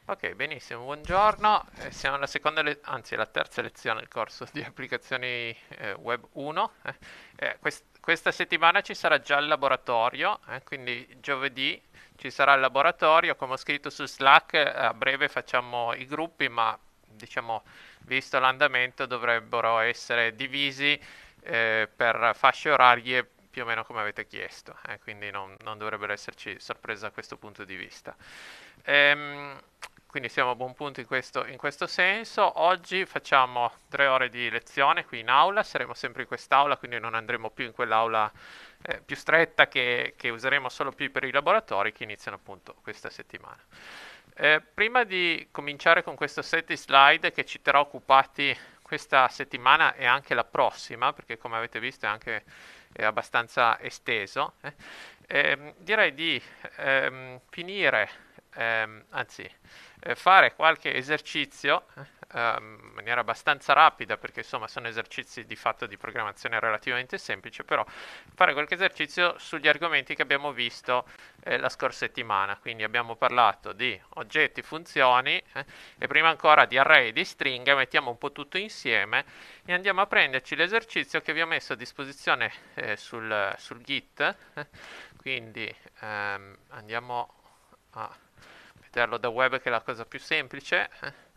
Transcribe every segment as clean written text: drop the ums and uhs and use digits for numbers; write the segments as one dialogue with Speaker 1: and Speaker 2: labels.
Speaker 1: Ok, benissimo, buongiorno. Siamo alla anzi alla terza lezione del corso di applicazioni web 1. Questa settimana ci sarà già il laboratorio, quindi giovedì ci sarà il laboratorio. Come ho scritto su Slack, a breve facciamo i gruppi, ma diciamo, visto l'andamento, dovrebbero essere divisi per fasce orarie più o meno come avete chiesto, quindi non dovrebbero esserci sorprese da questo punto di vista. Ehm, quindi siamo a buon punto in questo senso. Oggi facciamo 3 ore di lezione qui in aula, saremo sempre in quest'aula, quindi non andremo più in quell'aula più stretta che useremo solo più per i laboratori che iniziano appunto questa settimana. Prima di cominciare con questo set di slide che ci terrà occupati questa settimana e anche la prossima, perché come avete visto è abbastanza esteso, direi di finire, anzi fare qualche esercizio in maniera abbastanza rapida, perché insomma sono esercizi di fatto di programmazione relativamente semplice, però fare qualche esercizio sugli argomenti che abbiamo visto la scorsa settimana. Quindi abbiamo parlato di oggetti, funzioni e prima ancora di array e di stringhe, mettiamo un po' tutto insieme e andiamo a prenderci l'esercizio che vi ho messo a disposizione sul Git. Quindi andiamo a vederlo da web che è la cosa più semplice.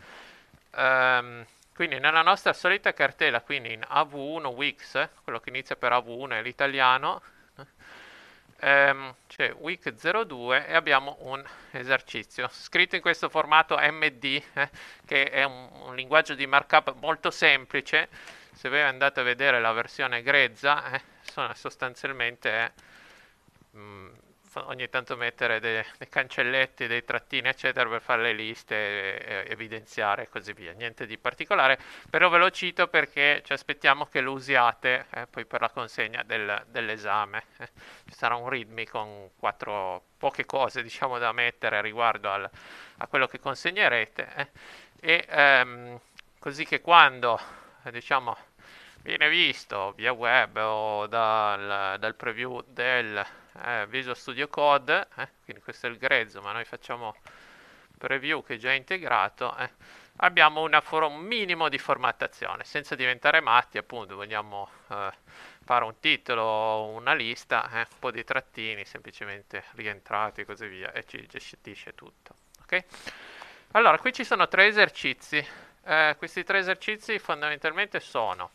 Speaker 1: Quindi nella nostra solita cartella, quindi in AV1 Wix, quello che inizia per AV1 è l'italiano, c'è week02 e abbiamo un esercizio scritto in questo formato MD, che è un linguaggio di markup molto semplice. Se voi andate a vedere la versione grezza, sostanzialmente è mm, ogni tanto mettere dei cancelletti, dei trattini, eccetera, per fare le liste, evidenziare e così via. Niente di particolare, però ve lo cito perché ci aspettiamo che lo usiate poi per la consegna dell'esame. Ci sarà un readme con poche cose, diciamo, da mettere riguardo a quello che consegnerete, così che quando, diciamo, viene visto via web o dal preview del Visual Studio Code, quindi questo è il grezzo, ma noi facciamo preview che è già integrato, abbiamo un minimo di formattazione, senza diventare matti, appunto, vogliamo fare un titolo, una lista, un po' di trattini, semplicemente rientrati e così via, e ci gestisce tutto. Ok? Allora, qui ci sono 3 esercizi. Questi 3 esercizi fondamentalmente sono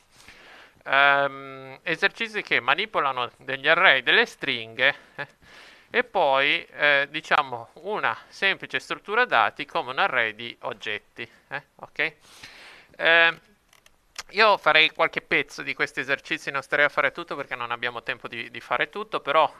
Speaker 1: esercizi che manipolano degli array, delle stringhe, e poi diciamo una semplice struttura dati come un array di oggetti. Ok? Eh, io farei qualche pezzo di questi esercizi, non starei a fare tutto perché non abbiamo tempo di fare tutto, però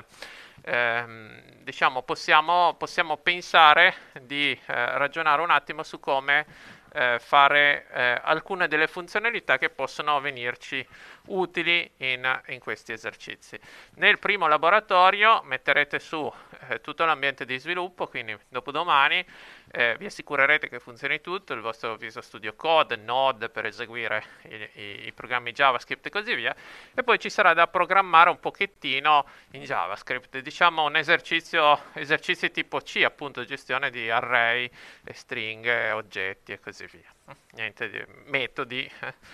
Speaker 1: diciamo possiamo pensare di ragionare un attimo su come fare alcune delle funzionalità che possono venirci utili in questi esercizi. Nel primo laboratorio metterete su tutto l'ambiente di sviluppo, quindi dopodomani vi assicurerete che funzioni tutto, il vostro Visual Studio Code, Node per eseguire i programmi JavaScript e così via, e poi ci sarà da programmare un pochettino in JavaScript, diciamo un esercizi tipo C, appunto gestione di array, stringhe, oggetti e così via. Niente di metodi.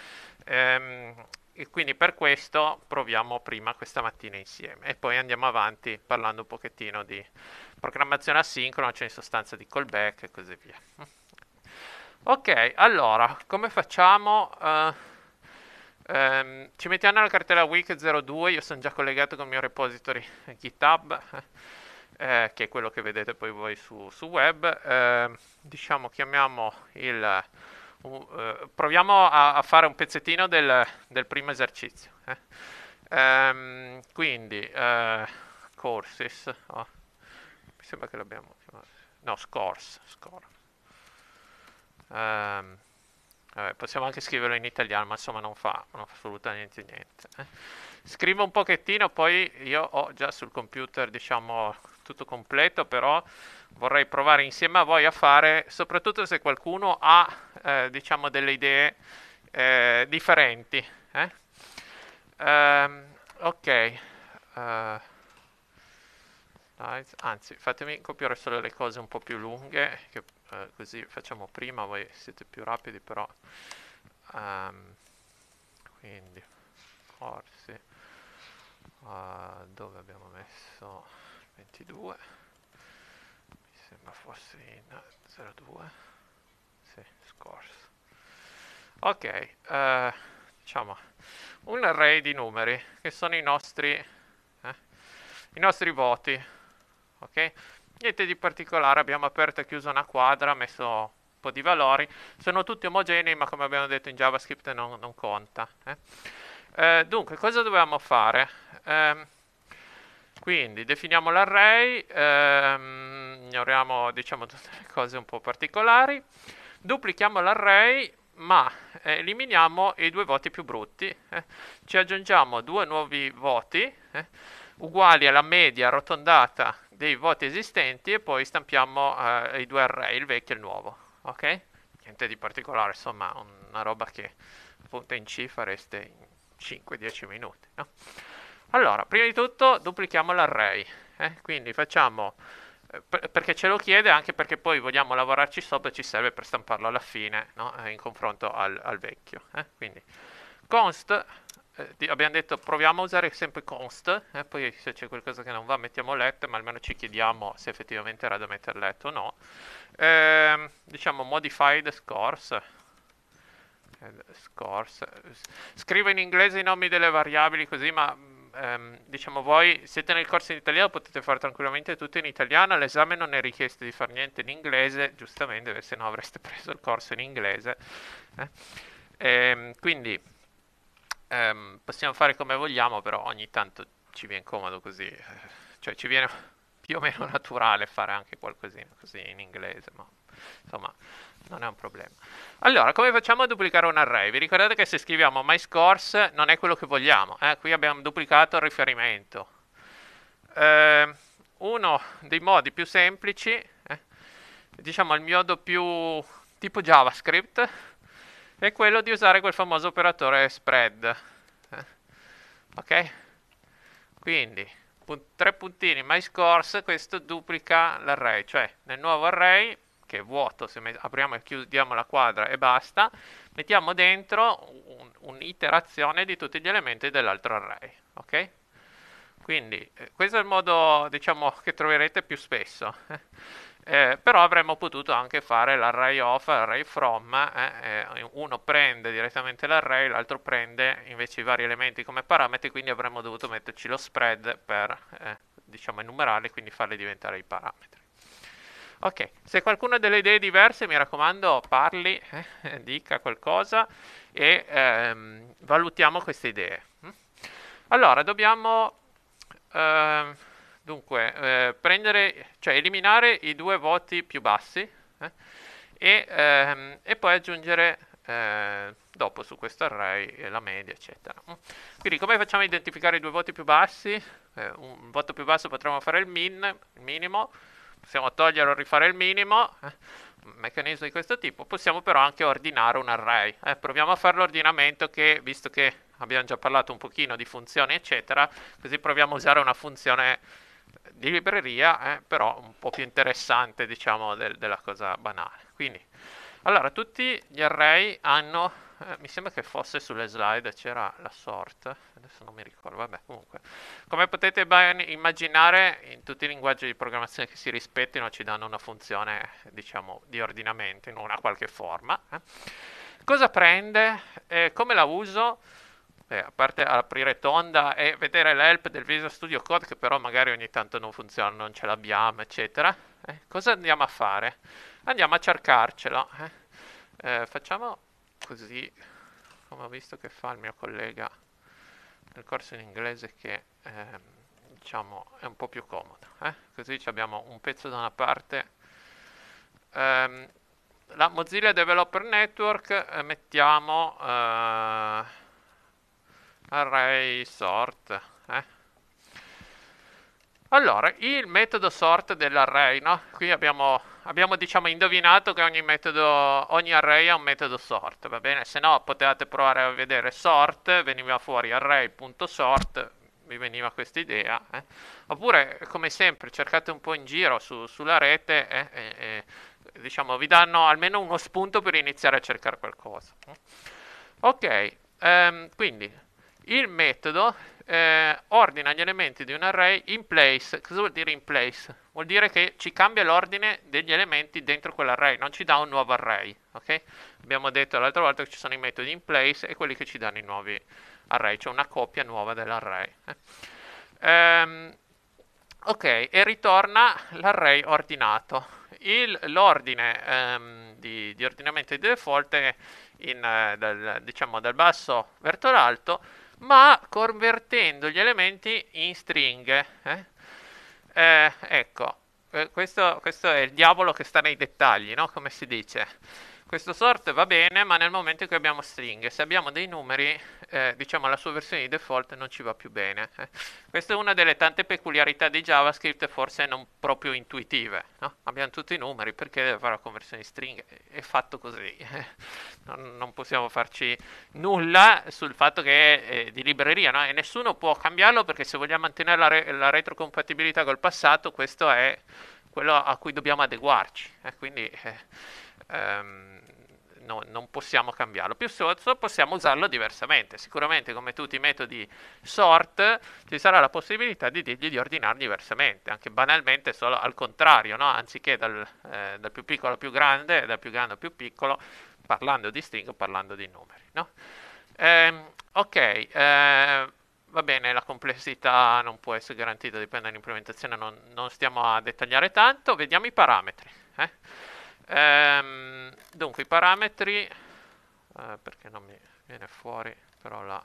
Speaker 1: E quindi per questo proviamo prima questa mattina insieme e poi andiamo avanti parlando un pochettino di programmazione asincrona, cioè in sostanza di callback e così via. Ok, allora, come facciamo? Ci mettiamo nella cartella week02, io sono già collegato con il mio repository GitHub, che è quello che vedete poi voi su web. Diciamo, chiamiamo proviamo a fare un pezzettino del primo esercizio. Quindi, courses, oh, mi sembra che l'abbiamo chiamato. No, score. Ehm, vabbè, possiamo anche scriverlo in italiano, ma insomma non fa assolutamente niente. Scrivo un pochettino, poi io ho già sul computer, diciamo, tutto completo, però vorrei provare insieme a voi a fare, soprattutto se qualcuno ha, diciamo, delle idee differenti. eh. Ok, slides, anzi fatemi copiare solo le cose un po' più lunghe, che, così facciamo prima, voi siete più rapidi però. Quindi corsi, dove abbiamo messo 22, mi sembra fosse in 02, sì, scorso. Ok, diciamo un array di numeri che sono i nostri voti, ok? Niente di particolare, abbiamo aperto e chiuso una quadra, messo un po' di valori, sono tutti omogenei ma come abbiamo detto in JavaScript non conta. Dunque, cosa dobbiamo fare? Quindi definiamo l'array, ignoriamo diciamo tutte le cose un po' particolari, duplichiamo l'array ma eliminiamo i due voti più brutti, ci aggiungiamo due nuovi voti uguali alla media arrotondata dei voti esistenti e poi stampiamo i due array, il vecchio e il nuovo, ok? Niente di particolare, insomma, una roba che appunto in C fareste in 5-10 minuti, no? Allora, prima di tutto duplichiamo l'array, quindi facciamo, perché ce lo chiede, anche perché poi vogliamo lavorarci sopra e ci serve per stamparlo alla fine, no? In confronto al vecchio. Quindi const, abbiamo detto proviamo a usare sempre const, poi se c'è qualcosa che non va mettiamo let, ma almeno ci chiediamo se effettivamente era da mettere let o no. Diciamo modified scores, scrivo in inglese i nomi delle variabili così, ma diciamo voi siete nel corso in italiano, potete fare tranquillamente tutto in italiano, all'esame non è richiesto di fare niente in inglese, giustamente, se no avreste preso il corso in inglese. Quindi possiamo fare come vogliamo, però ogni tanto ci viene comodo così, cioè ci viene più o meno naturale fare anche qualcosina così in inglese, ma insomma non è un problema. Allora, come facciamo a duplicare un array? Vi ricordate che se scriviamo MyScores non è quello che vogliamo, qui abbiamo duplicato il riferimento. Uno dei modi più semplici, diciamo il modo più tipo JavaScript, è quello di usare quel famoso operatore spread. Ok? Quindi, tre puntini MyScores, questo duplica l'array, cioè nel nuovo array che è vuoto, se apriamo e chiudiamo la quadra e basta, mettiamo dentro un'iterazione di tutti gli elementi dell'altro array, ok? Quindi questo è il modo, diciamo, che troverete più spesso. Però avremmo potuto anche fare l'array of, l'array from, uno prende direttamente l'array, l'altro prende invece i vari elementi come parametri, quindi avremmo dovuto metterci lo spread per, diciamo, enumerarli, quindi farli diventare i parametri. Ok, se qualcuno ha delle idee diverse, mi raccomando, parli, dica qualcosa e valutiamo queste idee. Allora, dobbiamo dunque prendere, cioè eliminare i due voti più bassi e poi aggiungere dopo su questo array la media, eccetera. Quindi come facciamo a identificare i due voti più bassi? Un voto più basso potremmo fare il minimo. Possiamo toglierlo e rifare il minimo, un meccanismo di questo tipo. Possiamo però anche ordinare un array. Proviamo a fare l'ordinamento che, visto che abbiamo già parlato un pochino di funzioni, eccetera, così proviamo a usare una funzione di libreria, però un po' più interessante, diciamo, della cosa banale. Quindi, allora, tutti gli array hanno, mi sembra che fosse sulle slide, c'era la sort, adesso non mi ricordo, vabbè, comunque. Come potete ben immaginare, in tutti i linguaggi di programmazione che si rispettino ci danno una funzione, diciamo, di ordinamento in una qualche forma. Cosa prende? Come la uso? A parte aprire tonda e vedere l'help del Visual Studio Code, che però magari ogni tanto non funziona, non ce l'abbiamo, eccetera. Cosa andiamo a fare? Andiamo a cercarcelo. Facciamo così, come ho visto che fa il mio collega nel corso in inglese, che diciamo è un po' più comodo. Così abbiamo un pezzo da una parte. La Mozilla Developer Network, mettiamo array sort. Allora, il metodo sort dell'array, no? Qui abbiamo diciamo indovinato che ogni array ha un metodo sort, va bene? Se no potevate provare a vedere sort, veniva fuori array.sort, vi veniva questa idea. Oppure, come sempre, cercate un po' in giro sulla rete, diciamo, vi danno almeno uno spunto per iniziare a cercare qualcosa. Ok, quindi il metodo ordina gli elementi di un array in place. Cosa vuol dire in place? Vuol dire che ci cambia l'ordine degli elementi dentro quell'array, non ci dà un nuovo array. Ok? Abbiamo detto l'altra volta che ci sono i metodi in place e quelli che ci danno i nuovi array, cioè una coppia nuova dell'array. Ok, e ritorna l'array ordinato. L'ordine di ordinamento di default è diciamo, dal basso verso l'alto, ma convertendo gli elementi in stringhe. Ecco, questo è il diavolo che sta nei dettagli, no? Come si dice. Questo sort va bene, ma nel momento in cui abbiamo stringhe, se abbiamo dei numeri, diciamo la sua versione di default non ci va più bene. Questa è una delle tante peculiarità di JavaScript, forse non proprio intuitive. No? Abbiamo tutti i numeri, perché deve fare la conversione di stringhe? È fatto così. Non possiamo farci nulla sul fatto che è di libreria, no? E nessuno può cambiarlo, perché se vogliamo mantenere la retrocompatibilità col passato, questo è quello a cui dobbiamo adeguarci. Quindi non possiamo cambiarlo. Più sotto possiamo usarlo diversamente. Sicuramente, come tutti i metodi sort, ci sarà la possibilità di dirgli di ordinare diversamente, anche banalmente solo al contrario, no? Anziché dal più piccolo al più grande, dal più grande al più piccolo, parlando di string o parlando di numeri. No? Ok, va bene, la complessità non può essere garantita, dipende dall'implementazione, non stiamo a dettagliare tanto. Vediamo i parametri. Dunque, i parametri, perché non mi viene fuori, però la...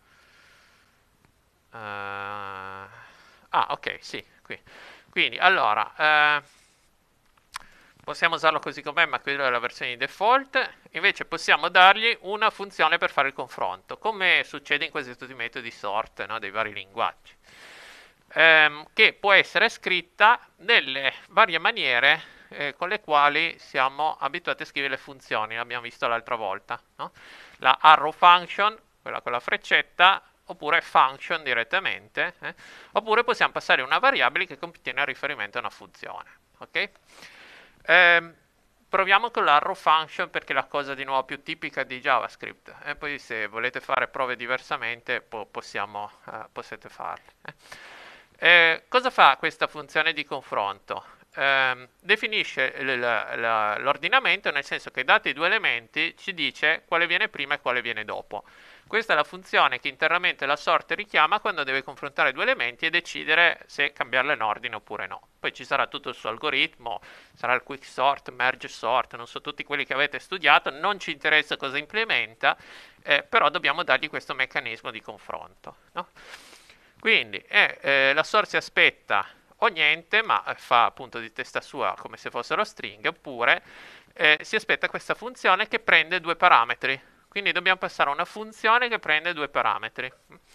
Speaker 1: ok, sì, qui. Quindi, allora, possiamo usarlo così com'è, ma quella è la versione di default. Invece possiamo dargli una funzione per fare il confronto, come succede in quasi tutti i metodi sort, no, dei vari linguaggi, che può essere scritta nelle varie maniere con le quali siamo abituati a scrivere le funzioni, l'abbiamo visto l'altra volta, no? La arrow function, quella con la freccetta, oppure function direttamente, oppure possiamo passare una variabile che contiene il riferimento a una funzione. Ok? Proviamo con l'arrow function, perché è la cosa di nuovo più tipica di JavaScript, e poi se volete fare prove diversamente potete farle. Cosa fa questa funzione di confronto? Definisce l'ordinamento, nel senso che dati i due elementi ci dice quale viene prima e quale viene dopo. Questa è la funzione che internamente la sorte richiama quando deve confrontare due elementi e decidere se cambiarlo in ordine oppure no. Poi ci sarà tutto il suo algoritmo, sarà il quick sort, merge sort, non so, tutti quelli che avete studiato, non ci interessa cosa implementa, però dobbiamo dargli questo meccanismo di confronto. No? Quindi la sorte si aspetta o niente, ma fa appunto di testa sua come se fossero stringhe, oppure si aspetta questa funzione che prende due parametri. Quindi dobbiamo passare a una funzione che prende due parametri.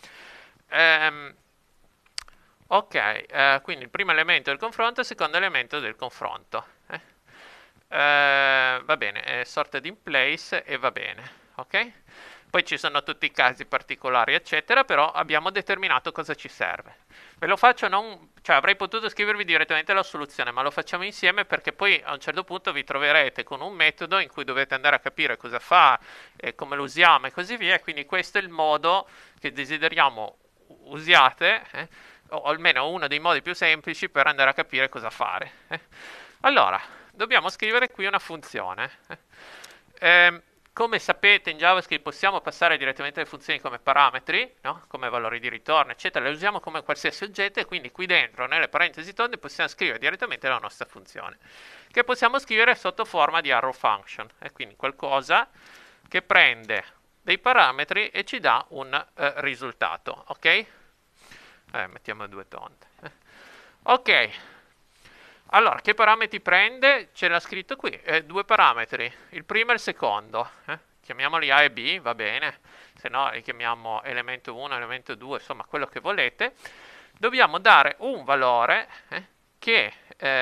Speaker 1: Ok, quindi il primo elemento del confronto e il secondo elemento del confronto. Va bene, è sorted in place e va bene. Ok? Poi ci sono tutti i casi particolari, eccetera, però abbiamo determinato cosa ci serve. Ve lo faccio cioè avrei potuto scrivervi direttamente la soluzione, ma lo facciamo insieme, perché poi a un certo punto vi troverete con un metodo in cui dovete andare a capire cosa fa, come lo usiamo e così via, e quindi questo è il modo che desideriamo usiate, o almeno uno dei modi più semplici per andare a capire cosa fare. Allora, dobbiamo scrivere qui una funzione. Come sapete, in JavaScript possiamo passare direttamente le funzioni come parametri, no? Come valori di ritorno, eccetera, le usiamo come qualsiasi oggetto, e quindi qui dentro, nelle parentesi tonde, possiamo scrivere direttamente la nostra funzione, che possiamo scrivere sotto forma di arrow function, e quindi qualcosa che prende dei parametri e ci dà un risultato, ok? Mettiamo due tonde. Ok. Allora, che parametri prende? Ce l'ha scritto qui, due parametri, il primo e il secondo. Chiamiamoli A e B, va bene, se no li chiamiamo elemento 1, elemento 2, insomma quello che volete. Dobbiamo dare un valore che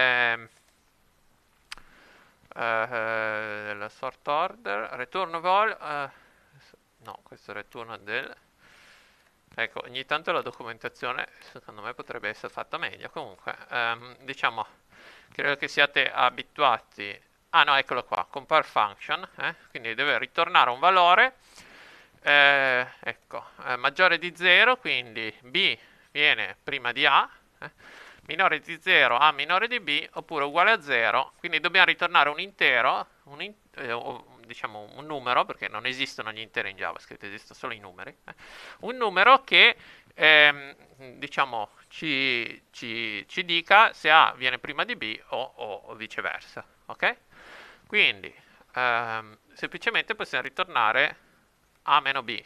Speaker 1: la sort order, return vol, no, questo è il return del... ecco, ogni tanto la documentazione secondo me potrebbe essere fatta meglio. Comunque, diciamo, credo che siate abituati. Ah no, eccolo qua, compare function, quindi deve ritornare un valore, ecco, maggiore di 0, quindi b viene prima di a, minore di 0, a minore di b, oppure uguale a 0, quindi dobbiamo ritornare un intero, o diciamo un numero, perché non esistono gli interi in JavaScript, esistono solo i numeri, un numero che diciamo ci dica se A viene prima di B o viceversa, ok? Quindi semplicemente possiamo ritornare A meno B,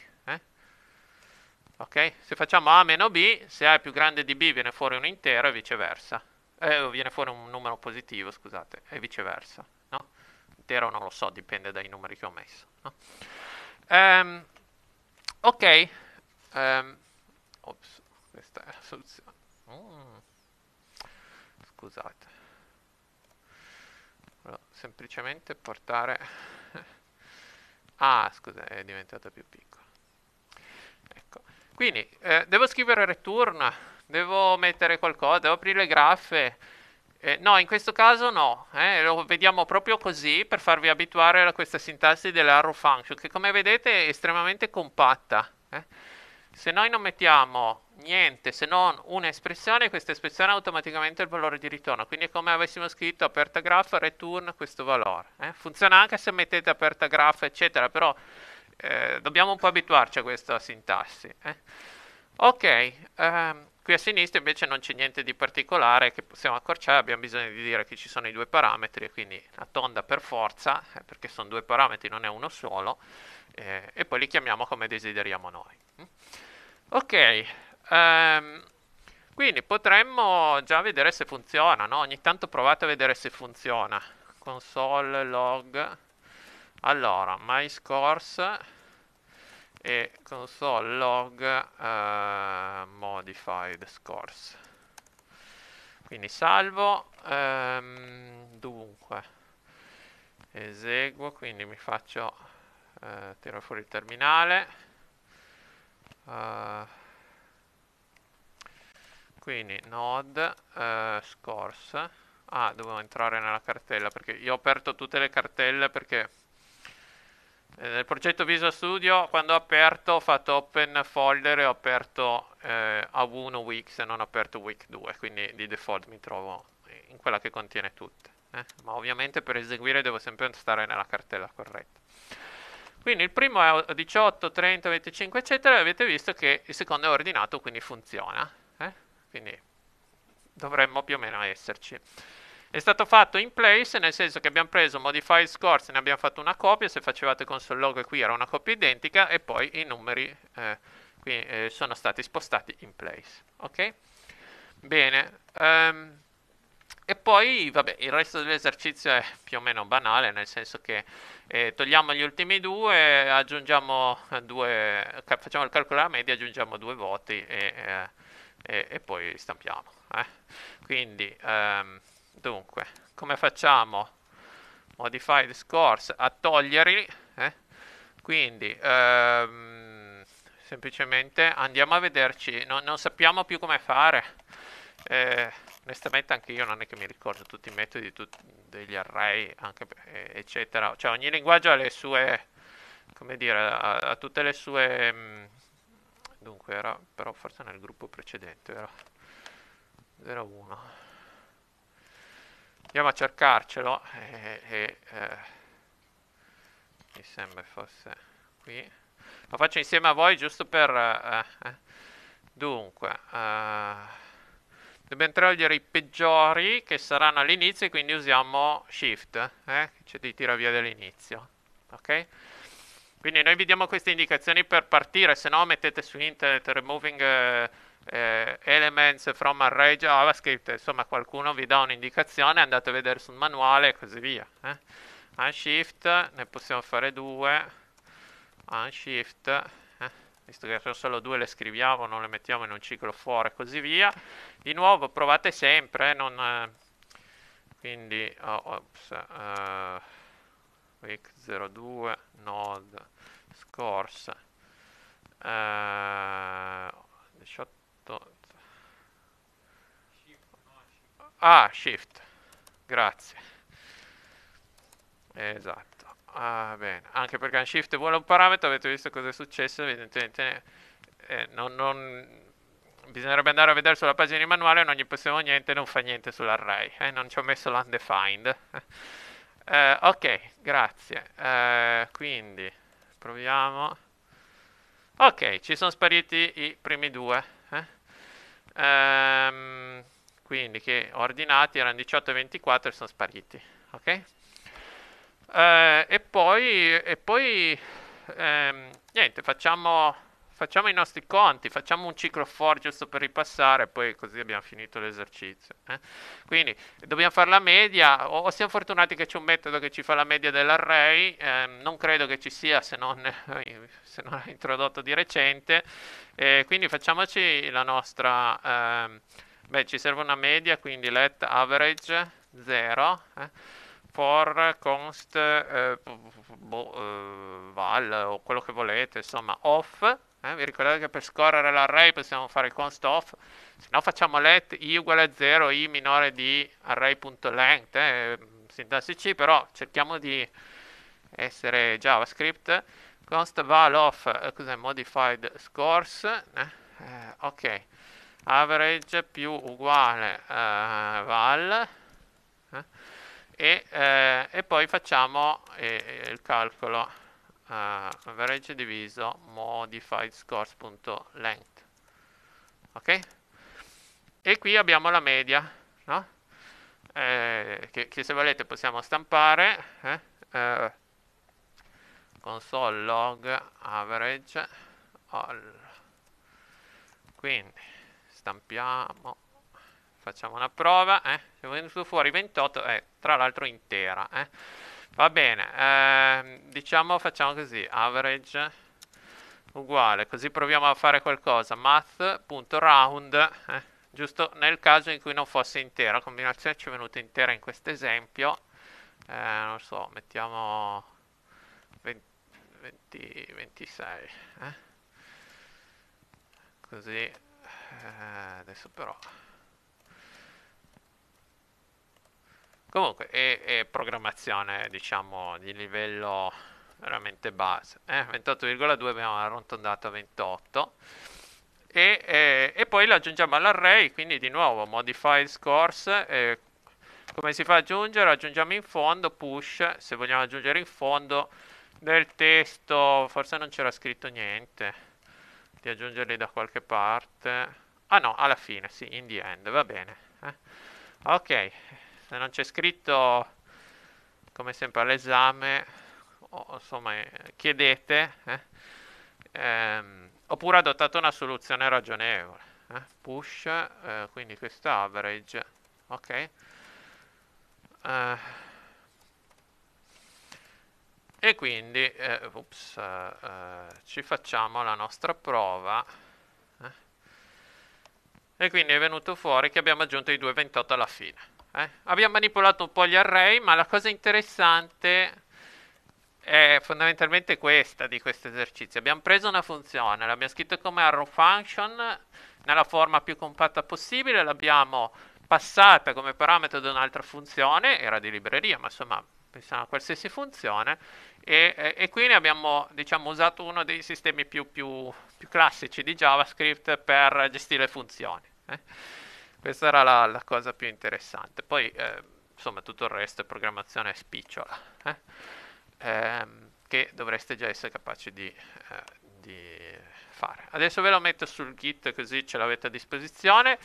Speaker 1: ok? Se facciamo A meno B, se A è più grande di B viene fuori un intero e viceversa. Viene fuori un numero positivo, scusate, e viceversa, no? Intero non lo so, dipende dai numeri che ho messo, no? Ok, ops, questa è la soluzione. Mm, scusate, volevo semplicemente portare... Ah, scusa, è diventata più piccola. Ecco. Quindi devo scrivere return, devo mettere qualcosa, devo aprire le graffe. No, in questo caso no, lo vediamo proprio così per farvi abituare a questa sintassi dell'arrow function, che come vedete è estremamente compatta. Se noi non mettiamo niente se non un'espressione, questa espressione ha automaticamente il valore di ritorno, quindi è come avessimo scritto aperta graph, return questo valore. Funziona anche se mettete aperta graph, eccetera, però dobbiamo un po' abituarci a questa sintassi. Ok, qui a sinistra invece non c'è niente di particolare che possiamo accorciare, abbiamo bisogno di dire che ci sono i due parametri, quindi la tonda per forza, perché sono due parametri, non è uno solo, e poi li chiamiamo come desideriamo noi. Ok, quindi potremmo già vedere se funziona, no? Ogni tanto provate a vedere se funziona. Console log, allora, my scores e console log modified scores. Quindi salvo, dunque eseguo, quindi mi faccio tiro fuori il terminale, quindi node scores. Dovevo entrare nella cartella perché io ho aperto tutte le cartelle perché nel progetto Visual Studio quando ho aperto ho fatto open folder e ho aperto A1 Wix e non ho aperto Wix 2, quindi di default mi trovo in quella che contiene tutte, ma ovviamente per eseguire devo sempre stare nella cartella corretta. Quindi il primo è 18, 30, 25 eccetera e avete visto che il secondo è ordinato, quindi funziona, quindi dovremmo più o meno esserci. È stato fatto in place, nel senso che abbiamo preso modified scores, ne abbiamo fatto una copia, se facevate console log qui era una copia identica e poi i numeri qui, sono stati spostati in place. Ok? Bene. E poi, vabbè, il resto dell'esercizio è più o meno banale, nel senso che togliamo gli ultimi due, aggiungiamo facciamo il calcolo della media, aggiungiamo due voti e poi stampiamo. Quindi, dunque, come facciamo? Modified scores a toglierli, quindi semplicemente andiamo a vederci, non sappiamo più come fare. Onestamente anche io non è che mi ricordo tutti i metodi degli array, anche, eccetera. Cioè ogni linguaggio ha le sue, come dire, ha tutte le sue... dunque era, però forse nel gruppo precedente era 01. Andiamo a cercarcelo mi sembra fosse qui. Lo faccio insieme a voi giusto per... Dunque, dobbiamo togliere i peggiori che saranno all'inizio e quindi usiamo shift, che ci tira via dall'inizio. Ok? Quindi noi vi diamo queste indicazioni per partire, se no mettete su internet removing elements from array JavaScript, insomma qualcuno vi dà un'indicazione, andate a vedere sul manuale e così via. Unshift, ne possiamo fare due, unshift, visto che sono solo due le scriviamo, non le mettiamo in un ciclo for e così via. Di nuovo provate sempre, quindi week 02 node scores 18. Ah, shift, grazie. Esatto. Ah, bene. Anche perché un shift vuole un parametro, avete visto cosa è successo? Evidentemente bisognerebbe andare a vedere sulla pagina di manuale, non gli possiamo niente, non fa niente sull'array. Non ci ho messo l'undefined. Ok, grazie. Quindi, proviamo. Ok, ci sono spariti i primi due. Quindi che ordinati erano 18 e 24 e sono spariti. Ok? E poi niente, facciamo i nostri conti, facciamo un ciclo for giusto per ripassare, poi così abbiamo finito l'esercizio. Quindi dobbiamo fare la media, o siamo fortunati che c'è un metodo che ci fa la media dell'array, non credo che ci sia se non è introdotto di recente, quindi facciamoci la nostra, beh ci serve una media, quindi let average 0, for const val o quello che volete, insomma off. Vi ricordate che per scorrere l'array possiamo fare il const off, se no facciamo let i uguale a 0, i minore di array.length, sintassi C, però cerchiamo di essere JavaScript. Const val off, cos'è? Modified scores, ok, average più uguale val, e poi facciamo il calcolo average diviso modified scores.length, ok? E qui abbiamo la media, no? Che se volete possiamo stampare, console log average all. Quindi stampiamo, facciamo una prova, è venuto fuori 28, tra l'altro intera. Va bene, diciamo facciamo così, average uguale, così proviamo a fare qualcosa, math.round, giusto nel caso in cui non fosse intera, la combinazione ci è venuta intera in questo esempio, non so, mettiamo 26, così, adesso però... Comunque è programmazione, diciamo, di livello veramente base. 28,2 abbiamo arrotondato a 28. E poi lo aggiungiamo all'array, quindi di nuovo modified scores. Come si fa ad aggiungere? Aggiungiamo in fondo, push, se vogliamo aggiungere in fondo del testo, forse non c'era scritto niente, di aggiungerli da qualche parte. Ah no, alla fine, sì, in the end, va bene. Ok, se non c'è scritto, come sempre all'esame, insomma, chiedete, oppure adottate una soluzione ragionevole. Push, quindi questo average, ok. E quindi, ci facciamo la nostra prova. E quindi è venuto fuori che abbiamo aggiunto i 2,28 alla fine. Abbiamo manipolato un po' gli array, ma la cosa interessante è fondamentalmente questa di questo esercizio. Abbiamo preso una funzione, l'abbiamo scritto come arrow function nella forma più compatta possibile, l'abbiamo passata come parametro ad un'altra funzione, era di libreria, ma insomma pensiamo a qualsiasi funzione, e quindi abbiamo, diciamo, usato uno dei sistemi più classici di JavaScript per gestire le funzioni. Questa era la cosa più interessante. Poi, insomma, tutto il resto è programmazione spicciola, che dovreste già essere capaci di fare. Adesso ve lo metto sul Git così ce l'avete a disposizione.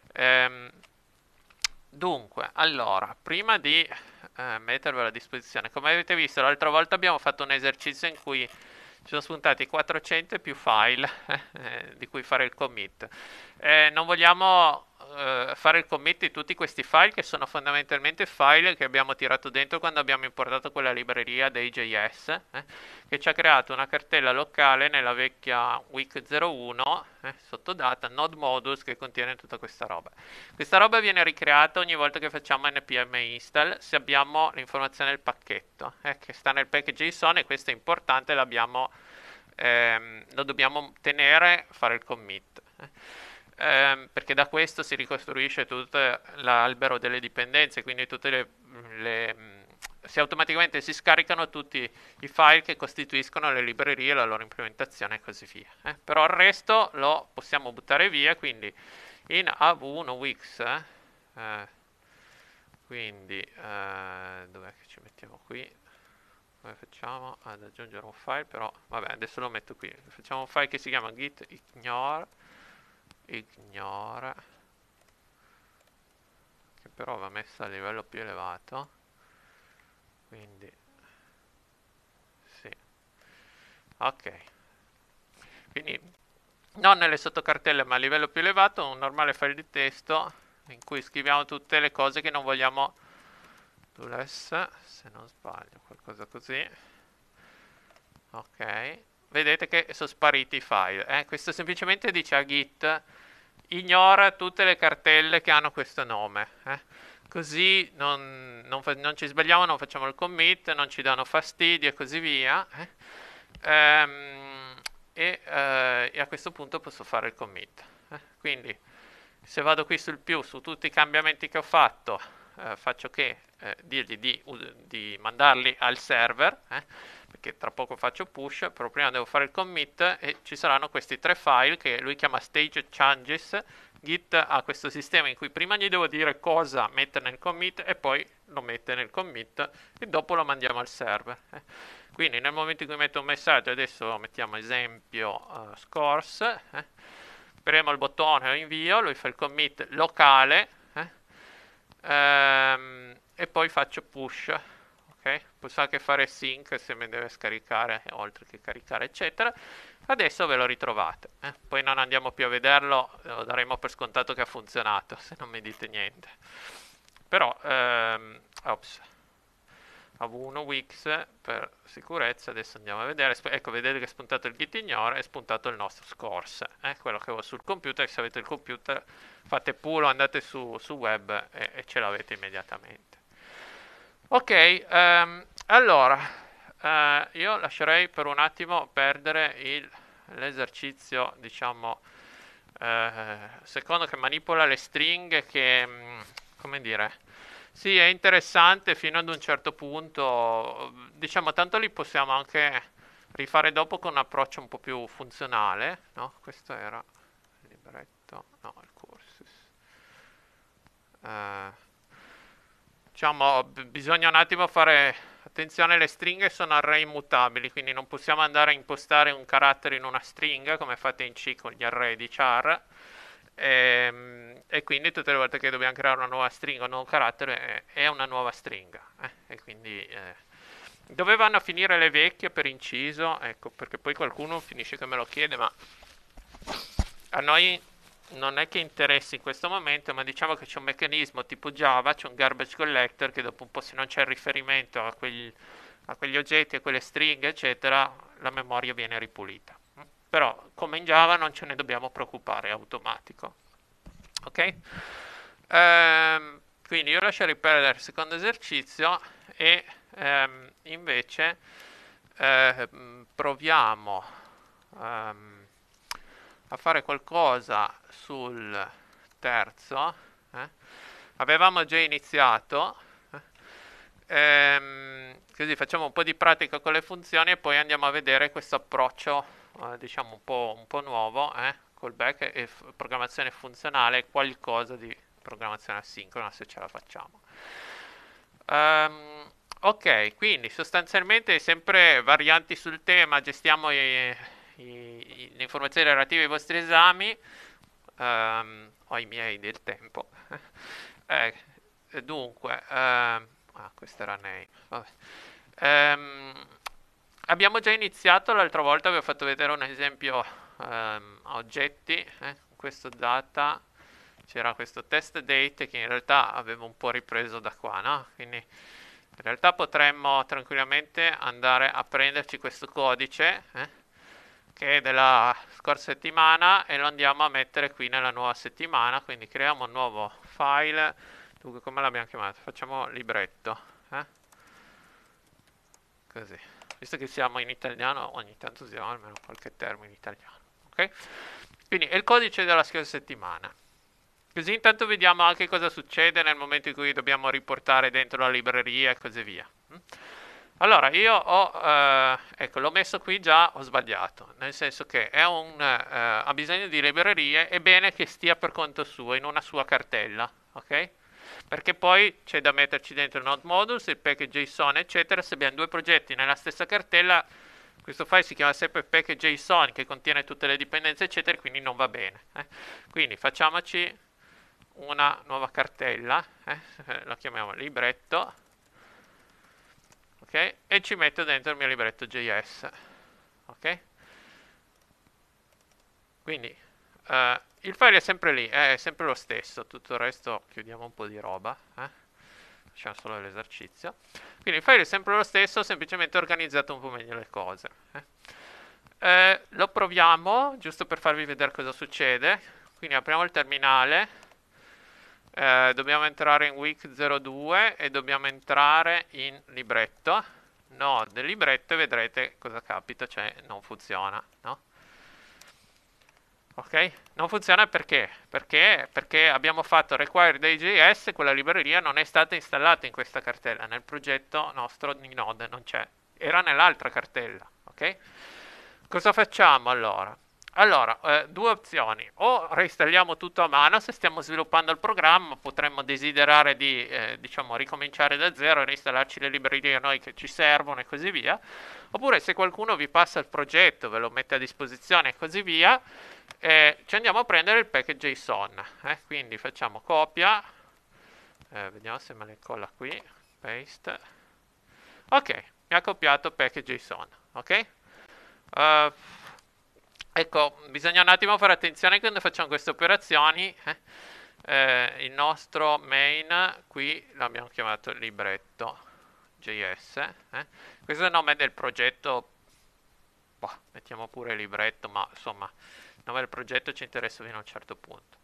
Speaker 1: Dunque, allora, prima di mettervelo a disposizione, come avete visto l'altra volta abbiamo fatto un esercizio in cui ci sono spuntati 400 e più file di cui fare il commit. Non vogliamo fare il commit di tutti questi file, che sono fondamentalmente file che abbiamo tirato dentro quando abbiamo importato quella libreria dei JS, che ci ha creato una cartella locale nella vecchia week01 sotto data node modus, che contiene tutta questa roba. Questa roba viene ricreata ogni volta che facciamo npm install, se abbiamo l'informazione del pacchetto che sta nel package JSON, e questo è importante, lo dobbiamo tenere, fare il commit. perché da questo si ricostruisce tutto l'albero delle dipendenze, quindi tutte automaticamente si scaricano tutti i file che costituiscono le librerie, la loro implementazione e così via. Però il resto lo possiamo buttare via, quindi in AV1 Wix, quindi dov'è che ci mettiamo qui? Come facciamo ad aggiungere un file? Però vabbè, adesso lo metto qui. Facciamo un file che si chiama git ignore, che però va messo a livello più elevato, quindi sì, ok, quindi non nelle sottocartelle ma a livello più elevato, un normale file di testo in cui scriviamo tutte le cose che non vogliamo, se non sbaglio, qualcosa così, ok, vedete che sono spariti i file, questo semplicemente dice a Git ignora tutte le cartelle che hanno questo nome, così non ci sbagliamo, non facciamo il commit, non ci danno fastidio e così via, e a questo punto posso fare il commit. Quindi se vado qui sul più, su tutti i cambiamenti che ho fatto, faccio che dirgli di mandarli al server, perché tra poco faccio push, però prima devo fare il commit e ci saranno questi tre file che lui chiama stage changes. Git ha questo sistema in cui prima gli devo dire cosa mettere nel commit e poi lo mette nel commit e dopo lo mandiamo al server. Quindi nel momento in cui metto un messaggio, adesso mettiamo esempio scores, premo il bottone o invio, lui fa il commit locale, e poi faccio push. Ok, posso anche fare sync se mi deve scaricare, oltre che caricare eccetera. Adesso ve lo ritrovate, poi non andiamo più a vederlo, lo daremo per scontato che ha funzionato se non mi dite niente. Però ops, AV1 Wix per sicurezza, adesso andiamo a vedere, ecco, vedete che è spuntato il git ignore, è spuntato il nostro scores, quello che ho sul computer. Se avete il computer fate pull, andate su web e ce l'avete immediatamente. Ok, allora io lascerei per un attimo perdere l'esercizio, diciamo, secondo, che manipola le stringhe, che, come dire, sì, è interessante fino ad un certo punto, diciamo, tanto li possiamo anche rifare dopo con un approccio un po' più funzionale, no? Questo era il libretto, no, il cursus. Eh, diciamo, bisogna un attimo fare attenzione, le stringhe sono array immutabili, quindi non possiamo andare a impostare un carattere in una stringa come fate in C con gli array di char, e quindi tutte le volte che dobbiamo creare una nuova stringa, un nuovo carattere, è una nuova stringa, e quindi dove vanno a finire le vecchie, per inciso? Ecco, perché poi qualcuno finisce che me lo chiede, ma a noi non è che interessi in questo momento, ma diciamo che c'è un meccanismo tipo Java, c'è un garbage collector che dopo un po', se non c'è il riferimento a quegli oggetti, a quelle stringhe, eccetera, la memoria viene ripulita. Però come in Java non ce ne dobbiamo preoccupare, è automatico. Ok? Quindi io lascerei perdere il secondo esercizio e invece proviamo a fare qualcosa sul terzo. Avevamo già iniziato, così facciamo un po' di pratica con le funzioni e poi andiamo a vedere questo approccio, diciamo un po' nuovo, callback e programmazione funzionale, qualcosa di programmazione asincrona se ce la facciamo. Ok, quindi sostanzialmente sempre varianti sul tema, gestiamo le informazioni relative ai vostri esami, o ai miei del tempo. Eh, dunque, questa era Name. Vabbè. Abbiamo già iniziato l'altra volta, vi ho fatto vedere un esempio a oggetti, questo data, c'era questo test date che in realtà avevo un po' ripreso da qua, no? Quindi in realtà potremmo tranquillamente andare a prenderci questo codice, che è della scorsa settimana, e lo andiamo a mettere qui nella nuova settimana. Quindi creiamo un nuovo file. Dunque, come l'abbiamo chiamato? Facciamo libretto, così, visto che siamo in italiano ogni tanto usiamo almeno qualche termine italiano, ok? Quindi è il codice della scorsa settimana. Così intanto vediamo anche cosa succede nel momento in cui dobbiamo riportare dentro la libreria e così via. Allora, io ecco, l'ho messo qui già, ho sbagliato, nel senso che ha bisogno di librerie, è bene che stia per conto suo, in una sua cartella, ok? Perché poi c'è da metterci dentro il node modules, il package.json, eccetera. Se abbiamo due progetti nella stessa cartella, questo file si chiama sempre package.json, che contiene tutte le dipendenze, eccetera, quindi non va bene. Quindi facciamoci una nuova cartella, la chiamiamo libretto, ok? E ci metto dentro il mio libretto JS, ok? Quindi il file è sempre lì, è sempre lo stesso, tutto il resto chiudiamo un po' di roba, facciamo solo l'esercizio. Quindi il file è sempre lo stesso, semplicemente ho organizzato un po' meglio le cose. Lo proviamo, giusto per farvi vedere cosa succede. Quindi apriamo il terminale, dobbiamo entrare in week 02 e dobbiamo entrare in libretto, node libretto, e vedrete cosa capita, cioè non funziona, no? Ok? Non funziona perché? Perché abbiamo fatto require day.js e quella libreria non è stata installata in questa cartella, nel progetto nostro di Node non c'è, era nell'altra cartella, ok? Cosa facciamo allora? Allora, due opzioni: o reinstalliamo tutto a mano, se stiamo sviluppando il programma potremmo desiderare di diciamo ricominciare da zero e reinstallarci le librerie noi che ci servono e così via, oppure se qualcuno vi passa il progetto, ve lo mette a disposizione e così via, ci andiamo a prendere il package.json, quindi facciamo copia, vediamo se me le colla qui, paste, ok, mi ha copiato package.json, ok? Ecco, bisogna un attimo fare attenzione quando facciamo queste operazioni, il nostro main qui l'abbiamo chiamato libretto JS, questo è il nome del progetto, boh, mettiamo pure libretto, ma insomma il nome del progetto ci interessa fino a un certo punto.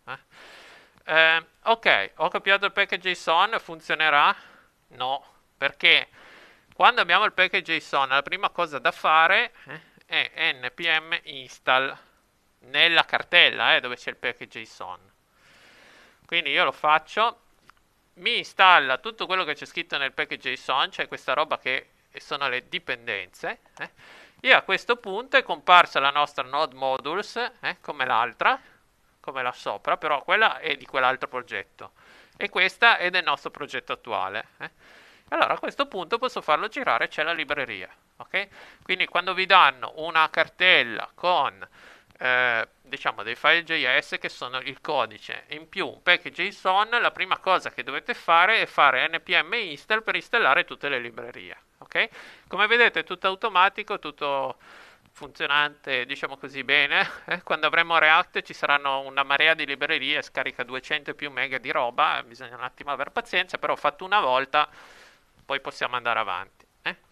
Speaker 1: Ok, ho copiato il package.json, funzionerà? No, perché quando abbiamo il package.json la prima cosa da fare è npm install nella cartella dove c'è il package.json. Quindi io lo faccio, mi installa tutto quello che c'è scritto nel package.json, cioè questa roba che sono le dipendenze, e a questo punto è comparsa la nostra node modules, come l'altra, come la sopra, però quella è di quell'altro progetto e questa è del nostro progetto attuale. Allora a questo punto posso farlo girare, c'è la libreria, ok? Quindi quando vi danno una cartella con diciamo dei file JS che sono il codice in più un package.json, la prima cosa che dovete fare è fare npm install per installare tutte le librerie, ok? Come vedete è tutto automatico, tutto funzionante, diciamo così, bene. Quando avremo React ci saranno una marea di librerie, scarica 200 e più mega di roba, bisogna un attimo avere pazienza, però fatto una volta poi possiamo andare avanti.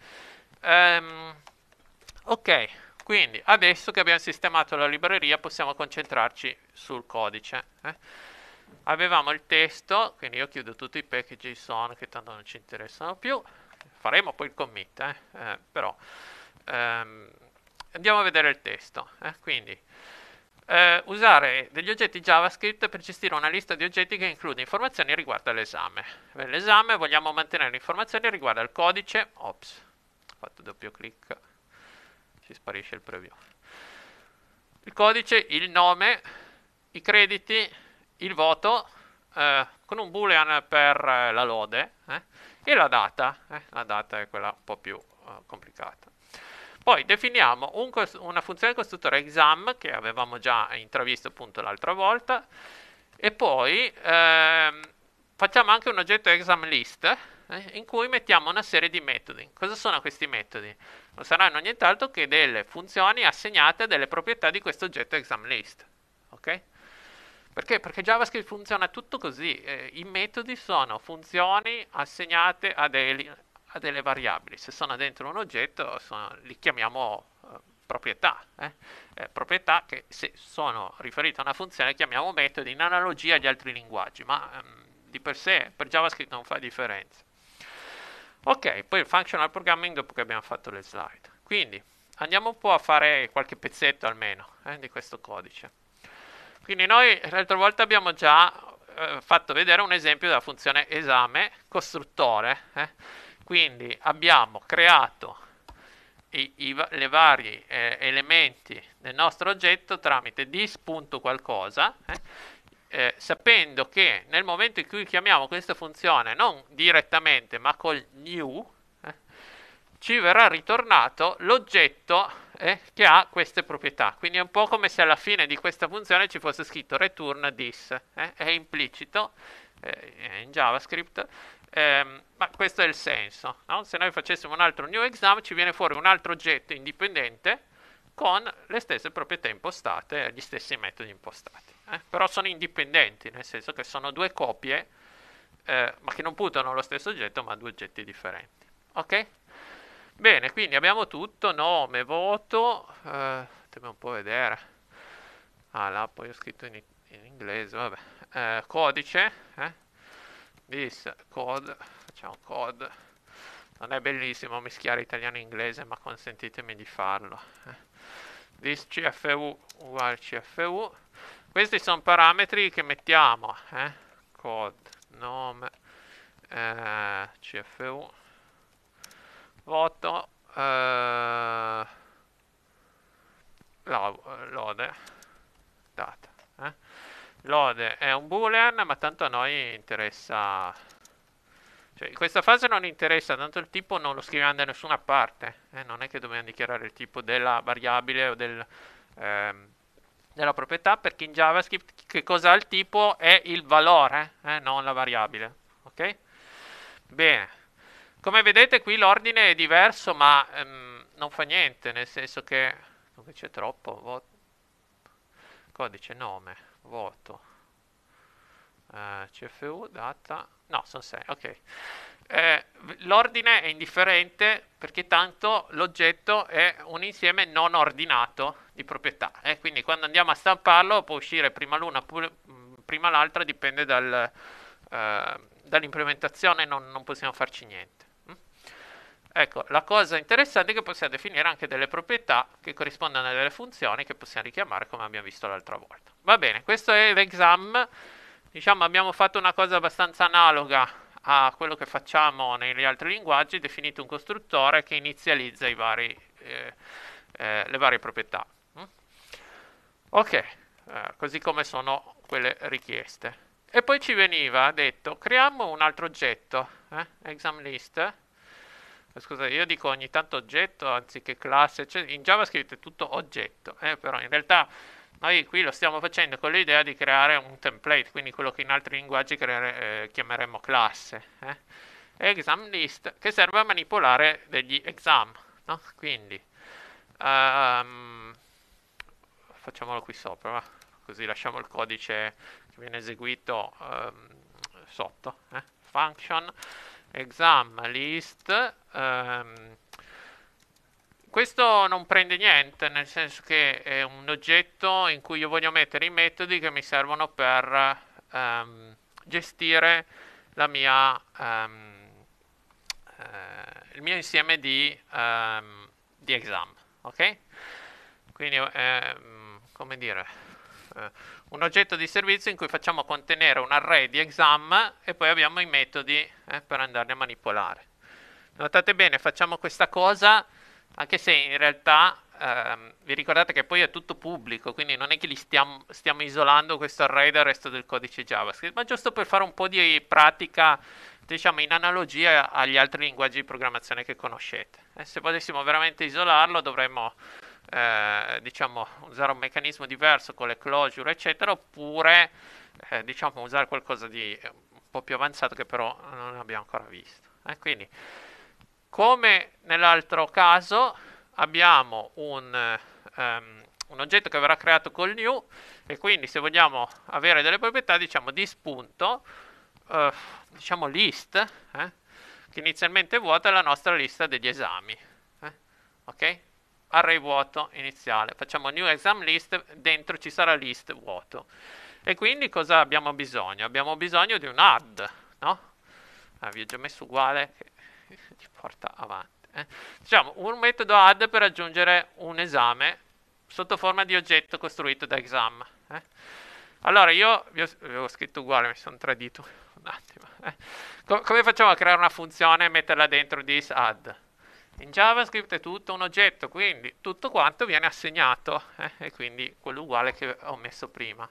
Speaker 1: Ok, quindi adesso che abbiamo sistemato la libreria possiamo concentrarci sul codice. Avevamo il testo, quindi io chiudo tutti i package.json che tanto non ci interessano più, faremo poi il commit, però andiamo a vedere il testo. Quindi usare degli oggetti JavaScript per gestire una lista di oggetti che include informazioni riguardo all'esame. Per l'esame vogliamo mantenere le informazioni riguardo al codice. Ops, ho fatto doppio clic, si sparisce il preview. Il codice, il nome, i crediti, il voto, con un boolean per la lode, e la data. La data è quella un po' più complicata. Poi definiamo una funzione costruttore exam che avevamo già intravisto appunto l'altra volta, e poi facciamo anche un oggetto exam list in cui mettiamo una serie di metodi. Cosa sono questi metodi? Non saranno nient'altro che delle funzioni assegnate a delle proprietà di questo oggetto exam list, ok? Perché? Perché JavaScript funziona tutto così, i metodi sono funzioni assegnate a delle variabili, se sono dentro un oggetto li chiamiamo proprietà, proprietà che se sono riferite a una funzione chiamiamo metodi, in analogia agli altri linguaggi, ma di per sé per JavaScript non fa differenza. Ok, poi il functional programming dopo che abbiamo fatto le slide. Quindi andiamo un po' a fare qualche pezzetto almeno di questo codice. Quindi noi l'altra volta abbiamo già fatto vedere un esempio della funzione esame costruttore. Quindi abbiamo creato le vari elementi del nostro oggetto tramite this.qualcosa, sapendo che nel momento in cui chiamiamo questa funzione non direttamente ma col new, ci verrà ritornato l'oggetto che ha queste proprietà. Quindi è un po' come se alla fine di questa funzione ci fosse scritto return this. È implicito in JavaScript, ma questo è il senso. No? Se noi facessimo un altro new exam ci viene fuori un altro oggetto indipendente con le stesse proprietà impostate e gli stessi metodi impostati. Però sono indipendenti, nel senso che sono due copie, ma che non puntano allo stesso oggetto, ma due oggetti differenti. Ok? Bene, quindi abbiamo tutto, nome, voto, dobbiamo un po' vedere. Là poi ho scritto in inglese, vabbè. Codice, this code, facciamo code. Non è bellissimo mischiare italiano e inglese, ma consentitemi di farlo. This CFU uguale CFU. Questi sono parametri che mettiamo, code, nome, CFU, voto, lode, data. Lode è un boolean, ma tanto a noi interessa, cioè in questa fase non interessa, tanto il tipo non lo scriviamo da nessuna parte, non è che dobbiamo dichiarare il tipo della variabile o della proprietà, perché in JavaScript che cos'ha il tipo è il valore, non la variabile. Ok? Bene. Come vedete qui l'ordine è diverso, ma non fa niente, nel senso che dove c'è troppo, codice, nome, voto, CFU, data, no, sono 6, ok. L'ordine è indifferente perché tanto l'oggetto è un insieme non ordinato di proprietà, quindi quando andiamo a stamparlo può uscire prima l'una, prima l'altra, dipende dall'implementazione, non possiamo farci niente. Ecco, la cosa interessante è che possiamo definire anche delle proprietà che corrispondono a delle funzioni che possiamo richiamare come abbiamo visto l'altra volta. Va bene, questo è l'exam. Diciamo abbiamo fatto una cosa abbastanza analoga a quello che facciamo negli altri linguaggi, definito un costruttore che inizializza le varie proprietà. Ok, così come sono quelle richieste. E poi ci veniva detto, creiamo un altro oggetto, exam list. Scusate, io dico ogni tanto oggetto anziché classe, cioè in JavaScript è tutto oggetto, però in realtà noi qui lo stiamo facendo con l'idea di creare un template, quindi quello che in altri linguaggi chiameremmo classe. Exam list che serve a manipolare degli exam, no? Quindi facciamolo qui sopra, va? Così lasciamo il codice che viene eseguito sotto. Function exam list. Questo non prende niente, nel senso che è un oggetto in cui io voglio mettere i metodi che mi servono per gestire il mio insieme di exam. Ok? Quindi come dire, un oggetto di servizio in cui facciamo contenere un array di exam e poi abbiamo i metodi per andarli a manipolare. Notate bene, facciamo questa cosa anche se in realtà vi ricordate che poi è tutto pubblico, quindi non è che stiamo isolando questo array dal resto del codice JavaScript, ma giusto per fare un po' di pratica, diciamo, in analogia agli altri linguaggi di programmazione che conoscete. Se potessimo veramente isolarlo dovremmo diciamo, usare un meccanismo diverso con le closure eccetera, oppure diciamo, usare qualcosa di un po' più avanzato che però non abbiamo ancora visto. Quindi come nell'altro caso abbiamo un oggetto che verrà creato col new e quindi se vogliamo avere delle proprietà diciamo this.list diciamo list che inizialmente è vuota è la nostra lista degli esami. Ok? Array vuoto iniziale, facciamo new exam list, dentro ci sarà list vuoto e quindi cosa abbiamo bisogno? Abbiamo bisogno di un add, no? Vi ho già messo uguale che ci porta avanti. Diciamo un metodo add per aggiungere un esame sotto forma di oggetto costruito da exam. Allora, io vi avevo scritto uguale, mi sono tradito un attimo. Come facciamo a creare una funzione e metterla dentro this add? In JavaScript è tutto un oggetto, quindi tutto quanto viene assegnato, e quindi quello uguale che ho messo prima.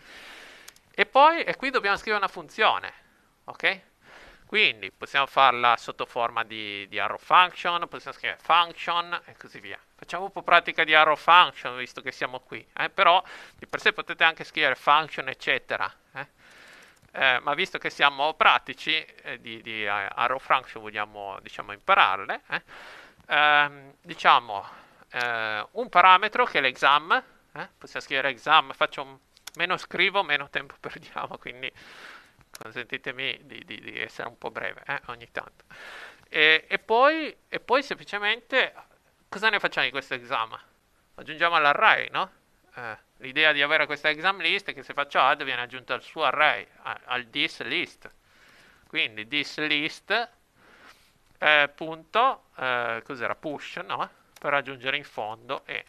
Speaker 1: E qui dobbiamo scrivere una funzione, ok? Quindi possiamo farla sotto forma di arrow function, possiamo scrivere function e così via. Facciamo un po' pratica di arrow function visto che siamo qui, però di per sé potete anche scrivere function eccetera. Ma visto che siamo pratici di arrow function vogliamo diciamo impararle, diciamo un parametro che è l'exam, possiamo scrivere exam, meno scrivo meno tempo perdiamo, quindi consentitemi di essere un po' breve ogni tanto. E poi semplicemente cosa ne facciamo di questo exam? Aggiungiamo all'array, no? L'idea di avere questa exam list è che se faccio add viene aggiunto al suo array, al this list. Quindi this list punto, cos'era? Push, no? Per aggiungere in fondo e...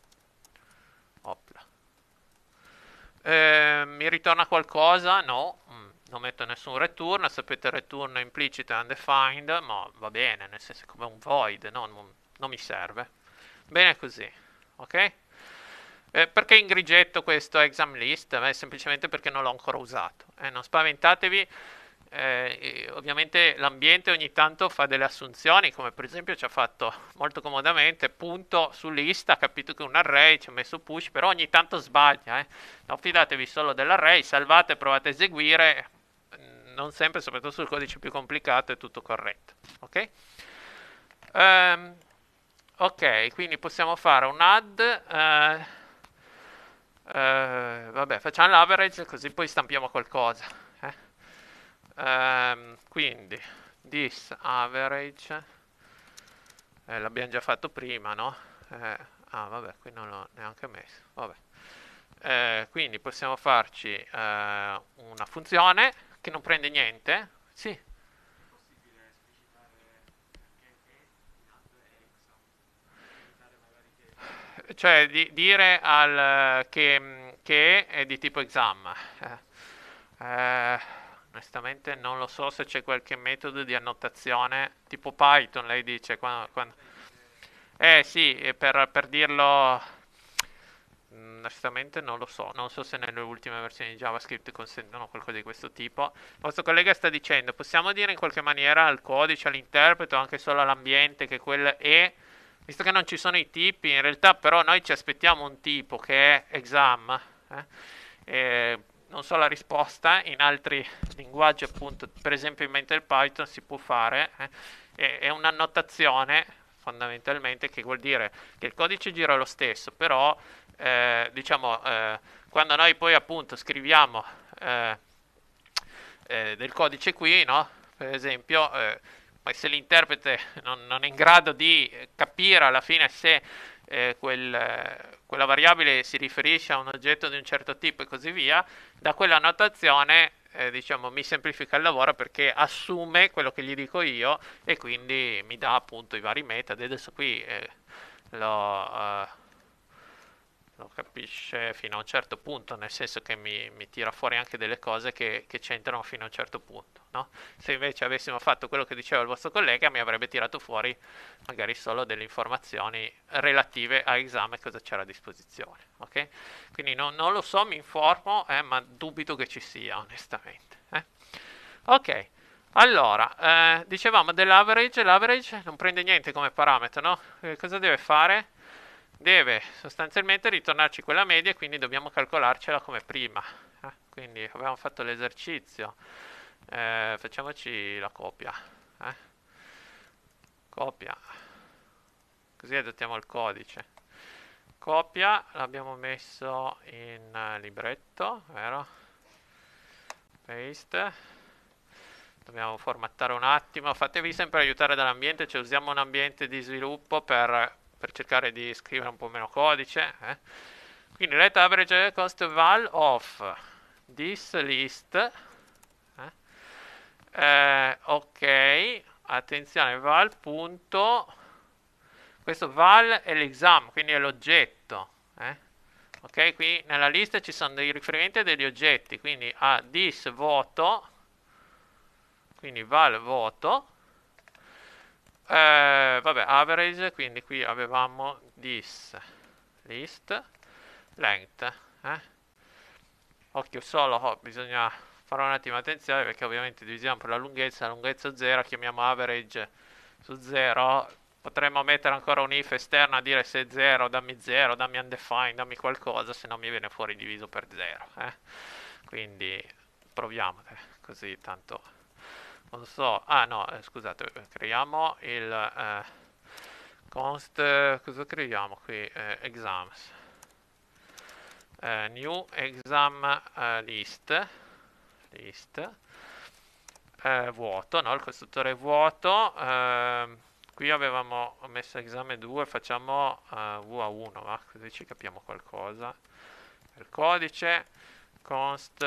Speaker 1: Opla. Mi ritorna qualcosa? No. Non metto nessun return, sapete return implicit e undefined, ma va bene, nel senso è come un void, no? Non mi serve. Bene così, ok? Perché in grigetto questo exam list? Semplicemente perché non l'ho ancora usato. Non spaventatevi, ovviamente l'ambiente ogni tanto fa delle assunzioni, come per esempio ci ha fatto molto comodamente, punto su list, ha capito che è un array, ci ha messo push, però ogni tanto sbaglia. Non fidatevi solo dell'array, salvate, provate a eseguire, non sempre, soprattutto sul codice più complicato, è tutto corretto. Ok? Ok, quindi possiamo fare un add. Vabbè, facciamo l'average così poi stampiamo qualcosa. Quindi, this average, l'abbiamo già fatto prima, no? Vabbè, qui non l'ho neanche messo. Vabbè. Quindi possiamo farci una funzione che non prende niente. Sì. Cioè dire che è di tipo exam. Eh, onestamente non lo so se c'è qualche metodo di annotazione tipo Python, lei dice sì, per dirlo onestamente non lo so, non so se nelle ultime versioni di JavaScript consentono qualcosa di questo tipo. Il vostro collega sta dicendo, possiamo dire in qualche maniera al codice, all'interpreto, anche solo all'ambiente che quel è, visto che non ci sono i tipi, in realtà però noi ci aspettiamo un tipo che è exam, non so la risposta, in altri linguaggi appunto, per esempio in mente il Python si può fare, è un'annotazione fondamentalmente che vuol dire che il codice gira lo stesso, però diciamo quando noi poi appunto scriviamo del codice qui, no? Per esempio, ma se l'interprete non è in grado di capire alla fine se quella variabile si riferisce a un oggetto di un certo tipo e così via, da quella notazione diciamo, mi semplifica il lavoro perché assume quello che gli dico io e quindi mi dà appunto i vari metodi. Adesso qui lo, lo capisce fino a un certo punto, nel senso che mi tira fuori anche delle cose che c'entrano fino a un certo punto, no? Se invece avessimo fatto quello che diceva il vostro collega, mi avrebbe tirato fuori magari solo delle informazioni relative a esame e cosa c'era a disposizione, ok? Quindi non lo so, mi informo, ma dubito che ci sia, onestamente. Ok, allora, dicevamo dell'average, l'average non prende niente come parametro, no? Cosa deve fare? Deve sostanzialmente ritornarci quella media e quindi dobbiamo calcolarcela come prima. Quindi abbiamo fatto l'esercizio, facciamoci la copia. Copia, così adottiamo il codice. Copia, l'abbiamo messo in libretto, vero? Paste. Dobbiamo formattare un attimo. Fatevi sempre aiutare dall'ambiente, cioè usiamo un ambiente di sviluppo per cercare di scrivere un po' meno codice. Quindi let average cost val of this list. Ok, attenzione, val punto. Questo val è l'exam, quindi è l'oggetto. Ok, qui nella lista ci sono dei riferimenti a degli oggetti, quindi a this voto, quindi val voto, vabbè, average, quindi qui avevamo this list length, occhio solo, bisogna fare un attimo attenzione perché ovviamente divisiamo per la lunghezza 0, chiamiamo average su 0, potremmo mettere ancora un if esterno a dire se è 0, dammi undefined, dammi qualcosa, se no mi viene fuori diviso per 0, quindi proviamo, così tanto non so, no, scusate, creiamo il const, cosa creiamo qui? Exams. New exam list, vuoto, no? Il costruttore è vuoto. Qui avevamo messo esame 2, facciamo VA1, va? Così ci capiamo qualcosa. Il codice, const,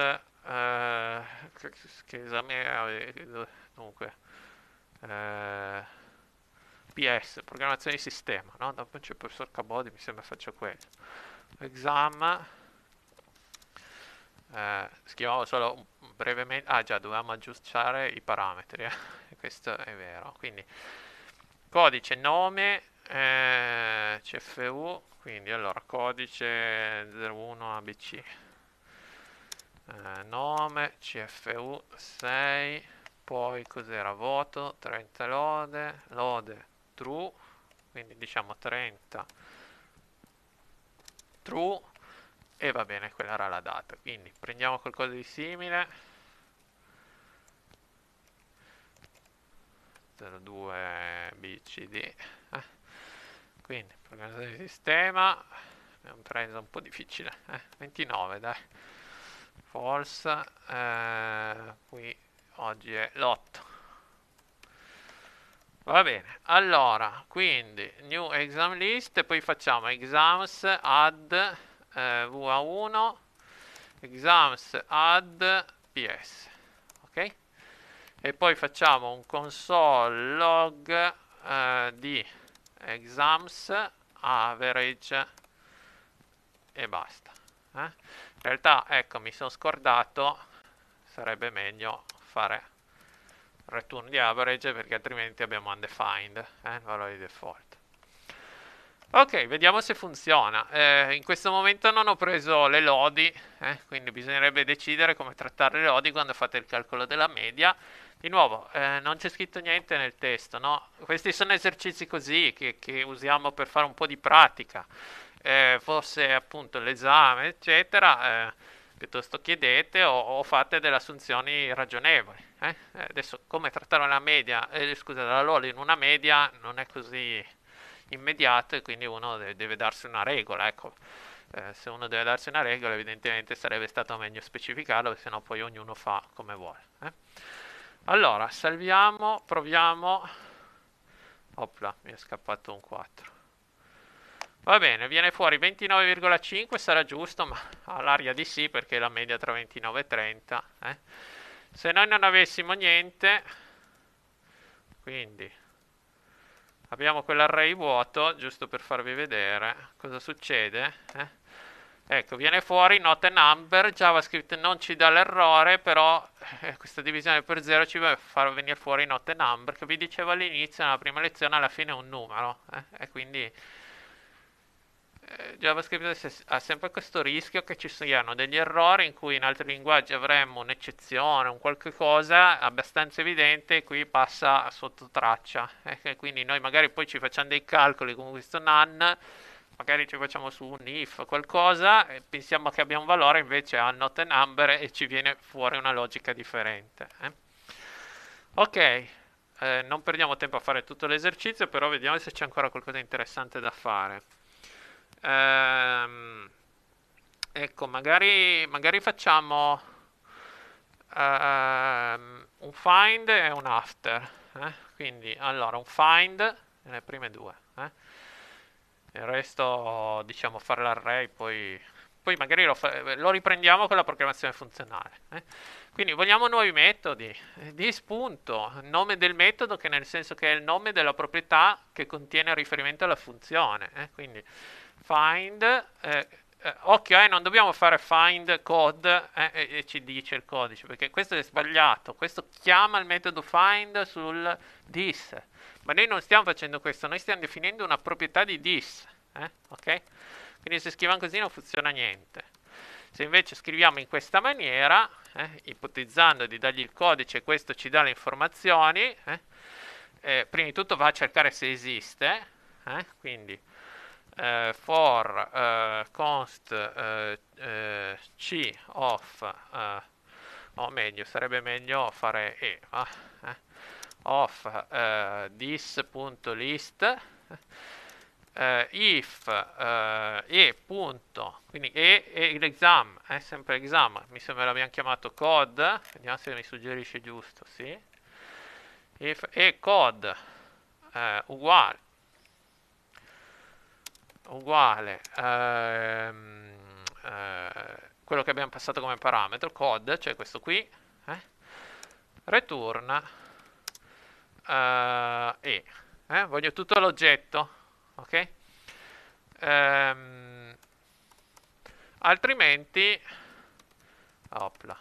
Speaker 1: che esame dunque, PS, programmazione di sistema, no? Dopo c'è il professor Cabodi, mi sembra faccia quello. Exam, scriviamo solo brevemente, già, dovevamo aggiustare i parametri, questo è vero, quindi codice nome, CFU, quindi allora codice 01 ABC, nome, CFU 6, poi cos'era, voto, 30 lode true, quindi diciamo 30 true, e va bene, quella era la data, quindi prendiamo qualcosa di simile, 02 BCD, quindi programmazione di sistema, abbiamo preso un po' difficile, 29 dai, false, qui oggi è l'8. Va bene, allora, quindi new exam list, e poi facciamo exams add VA1, exams add PS, ok? E poi facciamo un console log di exams average e basta. In realtà, ecco, mi sono scordato, sarebbe meglio fare return di average perché altrimenti abbiamo undefined, il valore di default. Ok, vediamo se funziona. In questo momento non ho preso le lodi, quindi bisognerebbe decidere come trattare le lodi quando fate il calcolo della media. Di nuovo, non c'è scritto niente nel testo, no? Questi sono esercizi così che usiamo per fare un po' di pratica. Fosse appunto l'esame, eccetera, piuttosto chiedete o fate delle assunzioni ragionevoli. Adesso come trattare la media, scusa, la lodi in una media non è così immediato e quindi uno deve darsi una regola, ecco. Se uno deve darsi una regola evidentemente sarebbe stato meglio specificarlo, se no poi ognuno fa come vuole. Allora, salviamo, proviamo. Opla, mi è scappato un 4. Va bene, viene fuori 29,5, sarà giusto, ma ha l'aria di sì perché è la media tra 29 e 30. Se noi non avessimo niente, quindi abbiamo quell'array vuoto, giusto per farvi vedere cosa succede. Ecco, viene fuori not a number, JavaScript non ci dà l'errore, però questa divisione per 0 ci va far venire fuori not a number, che vi dicevo all'inizio, nella prima lezione, alla fine è un numero, e quindi JavaScript ha sempre questo rischio che ci siano degli errori in cui in altri linguaggi avremmo un'eccezione, un qualche cosa abbastanza evidente e qui passa sotto traccia. E quindi noi magari poi ci facciamo dei calcoli con questo none, magari ci facciamo su un if qualcosa e pensiamo che abbia un valore, invece ha not a number e ci viene fuori una logica differente. Ok, non perdiamo tempo a fare tutto l'esercizio, però vediamo se c'è ancora qualcosa di interessante da fare. Ecco, magari facciamo un find e un after. Quindi, allora, un find nelle prime due. Il resto, diciamo, fare l'array, poi magari lo riprendiamo con la programmazione funzionale. Quindi vogliamo nuovi metodi. Di spunto, nome del metodo, che nel senso che è il nome della proprietà che contiene riferimento alla funzione. Quindi find occhio, non dobbiamo fare find code e ci dice il codice, perché questo è sbagliato. Questo chiama il metodo find sul this, ma noi non stiamo facendo questo, noi stiamo definendo una proprietà di this, ok? Quindi se scriviamo così non funziona niente. Se invece scriviamo in questa maniera, ipotizzando di dargli il codice, questo ci dà le informazioni, prima di tutto va a cercare se esiste, quindi for const c of, o meglio, sarebbe meglio fare of this.list if e punto, quindi e l'exam, è sempre exam, mi sembra l'abbiamo chiamato code, vediamo se mi suggerisce giusto, sì, if e code uguale quello che abbiamo passato come parametro, code, cioè questo qui, return voglio tutto l'oggetto, ok? Altrimenti opla,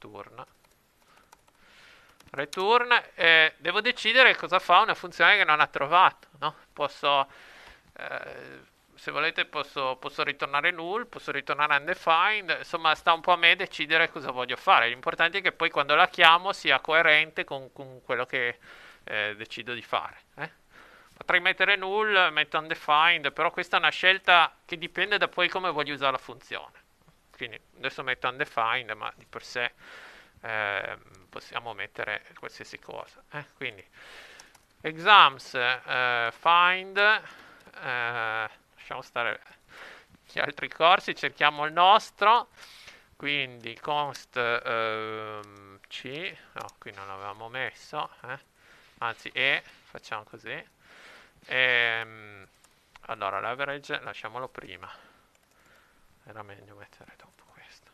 Speaker 1: return devo decidere cosa fa una funzione che non ha trovato, no? Posso se volete posso ritornare null, posso ritornare undefined, insomma sta un po' a me decidere cosa voglio fare. L'importante è che poi quando la chiamo sia coerente con quello che decido di fare. Potrei mettere null, metto undefined, però questa è una scelta che dipende da poi come voglio usare la funzione. Quindi adesso metto undefined, ma di per sé possiamo mettere qualsiasi cosa. Quindi exams find, lasciamo stare gli altri corsi, cerchiamo il nostro, quindi const c, no, qui non l'avevamo messo, anzi facciamo così, allora l'average lasciamolo prima, era meglio mettere dopo questo,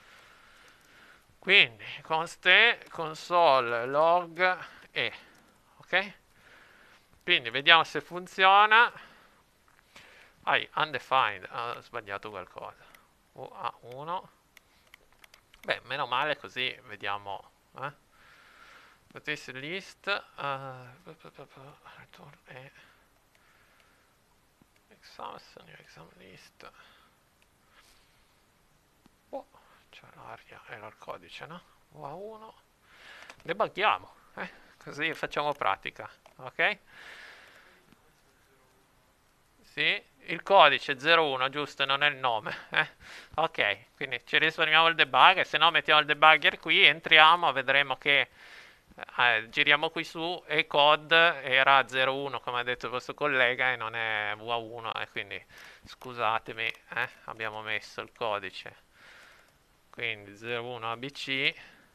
Speaker 1: quindi const console log ok? Quindi vediamo se funziona. Undefined, ho sbagliato qualcosa. UA1. Beh, meno male, così vediamo. This list return exam list. C'è l'aria, era il codice, no? UA1. Debughiamo, così facciamo pratica, ok? Sì, il codice 01, giusto, non è il nome. Ok, quindi ci risparmiamo il debugger, se no mettiamo il debugger qui, entriamo, vedremo che giriamo qui su e code era 01 come ha detto il vostro collega e non è UA1 e quindi scusatemi, abbiamo messo il codice. Quindi 01 ABC,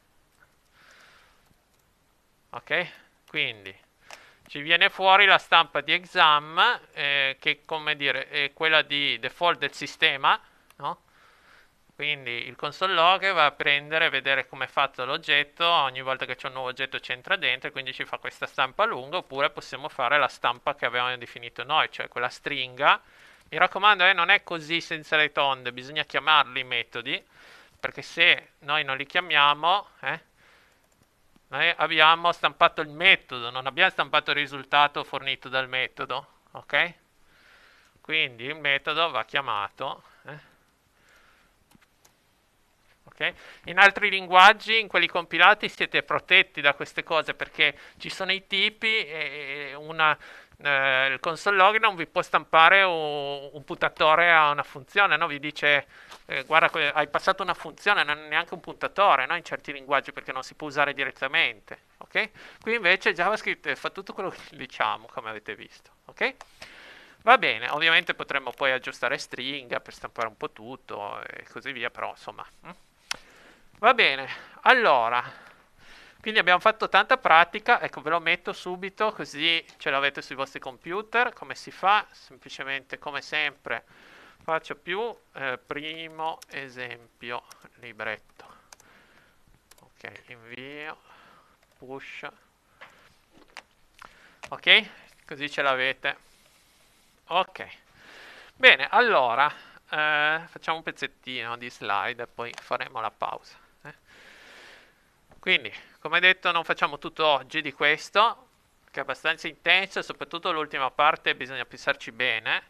Speaker 1: ok? Quindi ci viene fuori la stampa di exam che come dire è quella di default del sistema, no? Quindi il console log va a prendere e vedere come è fatto l'oggetto, ogni volta che c'è un nuovo oggetto ci entra dentro e quindi ci fa questa stampa lunga, oppure possiamo fare la stampa che avevamo definito noi, cioè quella stringa. Mi raccomando, non è così senza le tonde, bisogna chiamarli i metodi, perché se noi non li chiamiamo, noi abbiamo stampato il metodo, non abbiamo stampato il risultato fornito dal metodo, ok? Quindi il metodo va chiamato, ok? In altri linguaggi, in quelli compilati, siete protetti da queste cose perché ci sono i tipi e il console log non vi può stampare un puntatore a una funzione, no? Vi dice guarda hai passato una funzione, non è neanche un puntatore, no? In certi linguaggi perché non si può usare direttamente, ok? Qui invece JavaScript fa tutto quello che diciamo, come avete visto, ok? Va bene, ovviamente potremmo poi aggiustare stringa per stampare un po' tutto e così via, però insomma. Va bene, allora, quindi abbiamo fatto tanta pratica, ecco ve lo metto subito così ce l'avete sui vostri computer, come si fa? Semplicemente come sempre faccio più primo esempio libretto, ok, invio, push, ok, così ce l'avete, ok, bene, allora facciamo un pezzettino di slide e poi faremo la pausa. Quindi, come detto, non facciamo tutto oggi di questo, che è abbastanza intenso e soprattutto l'ultima parte bisogna pensarci bene,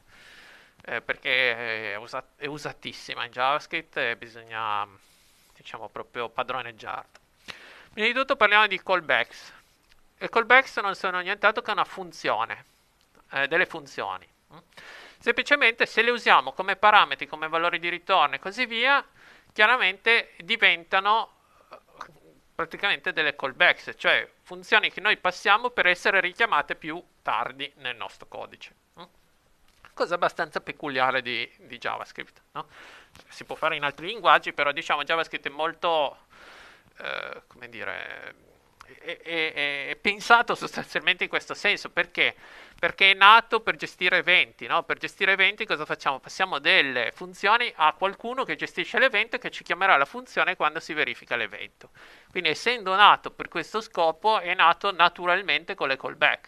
Speaker 1: perché è usatissima in JavaScript e bisogna, diciamo, proprio padroneggiarla. Prima di tutto parliamo di callbacks. I callbacks non sono nient'altro che una funzione, delle funzioni. Semplicemente se le usiamo come parametri, come valori di ritorno e così via, chiaramente diventano praticamente delle callbacks, cioè funzioni che noi passiamo per essere richiamate più tardi nel nostro codice. Cosa abbastanza peculiare di JavaScript, no? Si può fare in altri linguaggi, però diciamo JavaScript è molto, come dire, è pensato sostanzialmente in questo senso. Perché? Perché è nato per gestire eventi, no? Per gestire eventi cosa facciamo? Passiamo delle funzioni a qualcuno che gestisce l'evento e che ci chiamerà la funzione quando si verifica l'evento. Quindi essendo nato per questo scopo è nato naturalmente con le callback.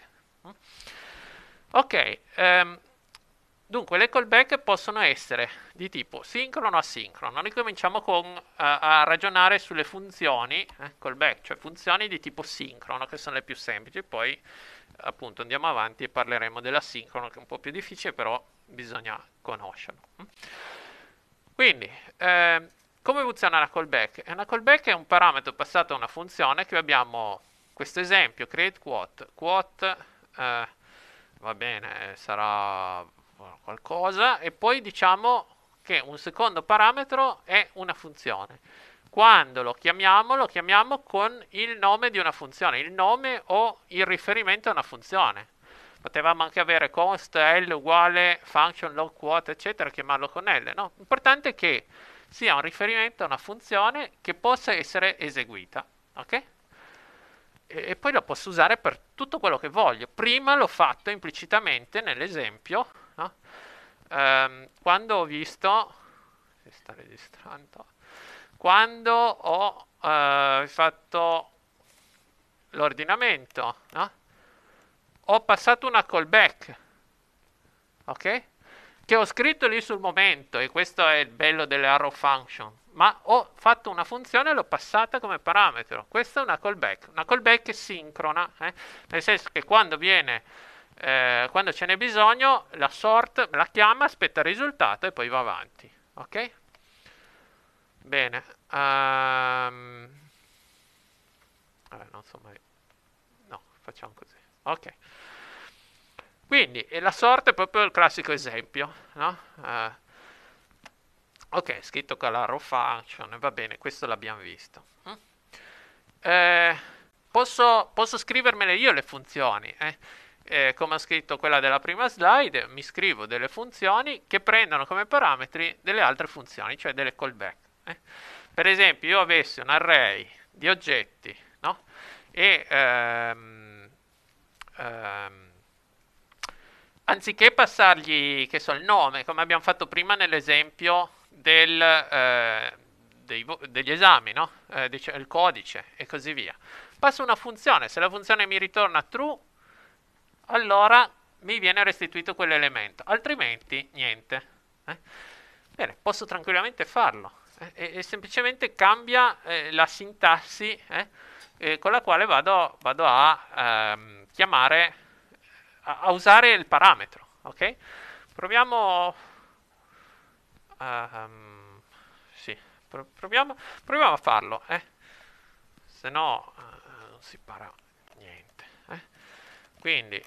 Speaker 1: Ok, dunque le callback possono essere di tipo sincrono o asincrono. Noi cominciamo a ragionare sulle funzioni callback, cioè funzioni di tipo sincrono, che sono le più semplici. Poi appunto andiamo avanti e parleremo dell'asincrono, che è un po' più difficile, però bisogna conoscerlo. Quindi, come funziona una callback? Una callback è un parametro passato a una funzione, che abbiamo questo esempio, create quote. Quote, va bene, sarà qualcosa, e poi diciamo che un secondo parametro è una funzione. Quando lo chiamiamo con il nome di una funzione, il nome o il riferimento a una funzione. Potevamo anche avere const L uguale function log quote, eccetera, chiamarlo con L, no? L'importante è che sia un riferimento a una funzione che possa essere eseguita, ok? E poi lo posso usare per tutto quello che voglio. Prima l'ho fatto implicitamente nell'esempio, no? Quando ho visto, si sta registrando, quando ho fatto l'ordinamento, no? Ho passato una callback, ok? Che ho scritto lì sul momento, e questo è il bello delle arrow function, ma ho fatto una funzione e l'ho passata come parametro. Questa è una callback sincrona, nel senso che quando quando ce n'è bisogno, la sort la chiama, aspetta il risultato e poi va avanti, ok? Bene, vabbè, non so mai, no, facciamo così, ok. Quindi la sorte è proprio il classico esempio, no? Ok, scritto con la raw function, va bene, questo l'abbiamo visto. Posso scrivermele io le funzioni, come ho scritto quella della prima slide, mi scrivo delle funzioni che prendono come parametri delle altre funzioni, cioè delle callback. Per esempio, io avessi un array di oggetti, no? E anziché passargli, che so, il nome, come abbiamo fatto prima nell'esempio degli esami, no? Il codice e così via. Passo una funzione, se la funzione mi ritorna true, allora mi viene restituito quell'elemento, altrimenti niente. Bene, posso tranquillamente farlo. E semplicemente cambia la sintassi con la quale vado a chiamare, a usare il parametro, ok? Proviamo, sì, proviamo a farlo, se no non si para niente. Quindi,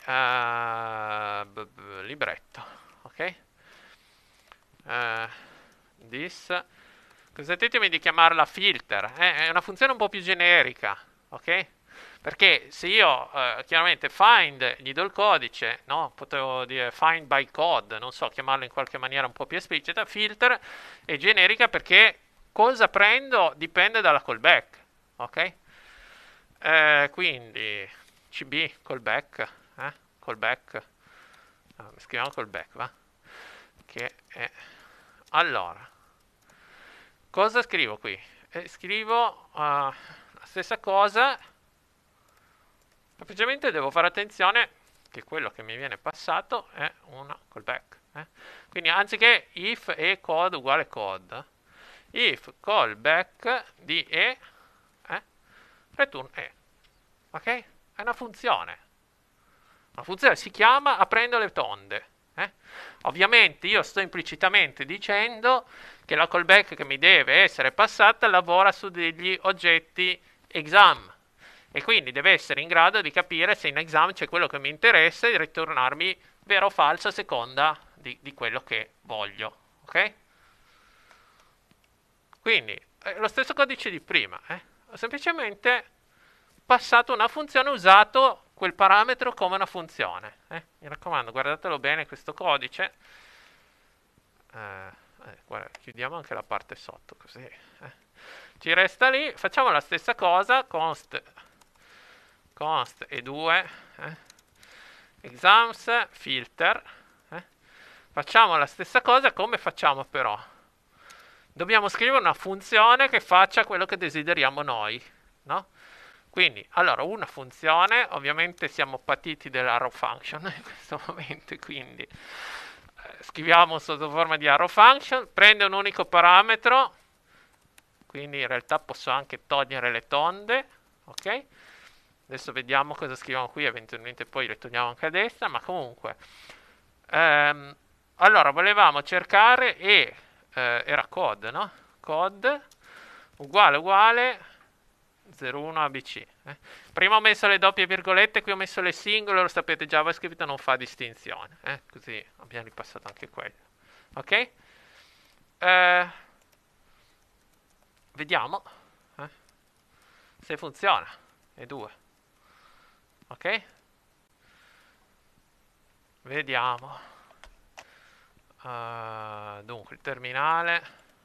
Speaker 1: libretto, ok? This, consentetemi di chiamarla filter, è una funzione un po' più generica, ok? Perché se io chiaramente find gli do il codice, no? Potevo dire find by code, non so, chiamarlo in qualche maniera un po' più esplicita. Filter è generica perché cosa prendo dipende dalla callback, ok? Quindi cb callback, callback, scriviamo callback, va? Che è, allora, cosa scrivo qui? Scrivo la stessa cosa. Semplicemente devo fare attenzione che quello che mi viene passato è una callback. Quindi anziché if e code uguale code, if callback di return e. Ok? È una funzione. Una funzione si chiama aprendo le tonde. Ovviamente io sto implicitamente dicendo che la callback che mi deve essere passata lavora su degli oggetti exam e quindi deve essere in grado di capire se in exam c'è quello che mi interessa e di ritornarmi vero o falso a seconda di quello che voglio. Ok? Quindi lo stesso codice di prima. Ho semplicemente passato una funzione, usato quel parametro come una funzione. Mi raccomando, guardatelo bene questo codice. Guarda, chiudiamo anche la parte sotto così. Ci resta lì, facciamo la stessa cosa, const e2, exams, filter. Facciamo la stessa cosa, come facciamo però? Dobbiamo scrivere una funzione che faccia quello che desideriamo noi, no? Quindi, allora, una funzione, ovviamente siamo patiti dell'arrow function in questo momento, quindi scriviamo sotto forma di arrow function, prende un unico parametro, quindi in realtà posso anche togliere le tonde, ok? Adesso vediamo cosa scriviamo qui, eventualmente poi le togliamo anche a destra, ma comunque. Allora, volevamo cercare era code, no? Code uguale 01 ABC. Prima ho messo le doppie virgolette, qui ho messo le singole, lo sapete, JavaScript non fa distinzione, così abbiamo ripassato anche quello. Ok? Vediamo se funziona. E 2. Ok? Vediamo. Dunque, il terminale.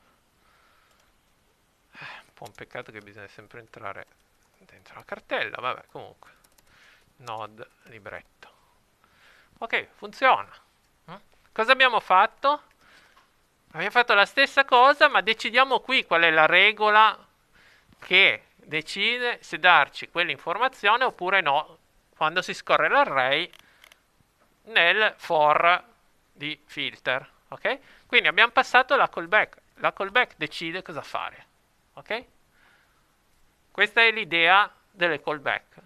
Speaker 1: Un po' un peccato che bisogna sempre entrare dentro la cartella, vabbè, comunque. Node, libretto. Ok, funziona. Cosa abbiamo fatto? Abbiamo fatto la stessa cosa, ma decidiamo qui qual è la regola che decide se darci quell'informazione oppure no, quando si scorre l'array nel for di filter. Ok? Quindi abbiamo passato la callback. La callback decide cosa fare. Ok? Questa è l'idea delle callback.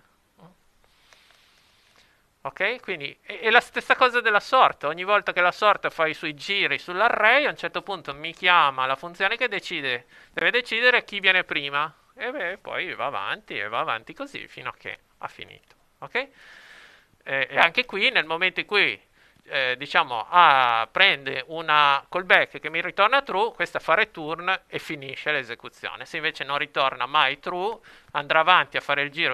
Speaker 1: Ok? Quindi è la stessa cosa della sort. Ogni volta che la sort fa i suoi giri sull'array, a un certo punto mi chiama la funzione che deve decidere chi viene prima. E poi va avanti così fino a che ha finito. Ok? E anche qui, nel momento in cui prende una callback che mi ritorna true, questa fa return e finisce l'esecuzione. Se invece non ritorna mai true, andrà avanti a fare il giro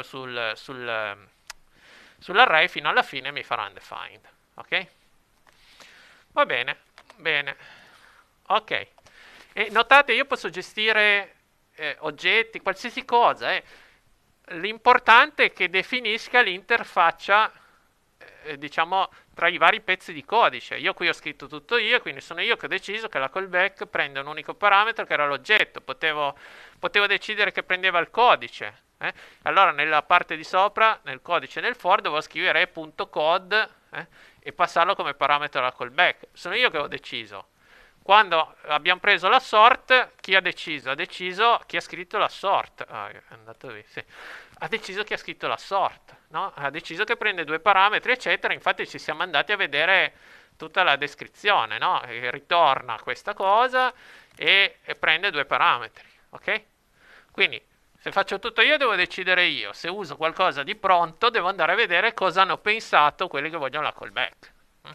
Speaker 1: sull'array fino alla fine e mi farà undefined. Ok? Va bene, bene. Ok. E notate, io posso gestire oggetti, qualsiasi cosa. L'importante è che definisca l'interfaccia tra i vari pezzi di codice. Io qui ho scritto tutto io, quindi sono io che ho deciso che la callback prende un unico parametro che era l'oggetto. Potevo decidere che prendeva il codice. Allora nella parte di sopra, nel codice del for, devo scrivere e.code e passarlo come parametro alla callback. Sono io che ho deciso. Quando abbiamo preso la sort, chi ha deciso? Ha deciso chi ha scritto la sort. È andato via, sì. Ha deciso chi ha scritto la sort, no? Ha deciso che prende due parametri, eccetera. Infatti ci siamo andati a vedere tutta la descrizione, no? E ritorna questa cosa e prende due parametri, ok? Quindi se faccio tutto io devo decidere io. Se uso qualcosa di pronto devo andare a vedere cosa hanno pensato quelli che vogliono la callback.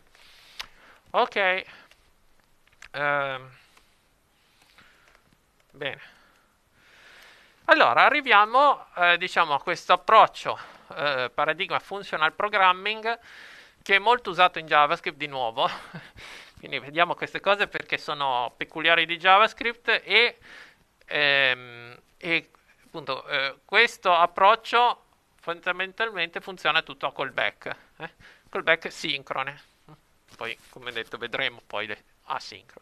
Speaker 1: Ok. Bene. Allora, arriviamo a questo approccio paradigma functional programming che è molto usato in JavaScript di nuovo. Quindi vediamo queste cose perché sono peculiari di JavaScript e appunto questo approccio fondamentalmente funziona tutto a callback. Callback sincrone. Poi, come detto, vedremo poi le asincrone.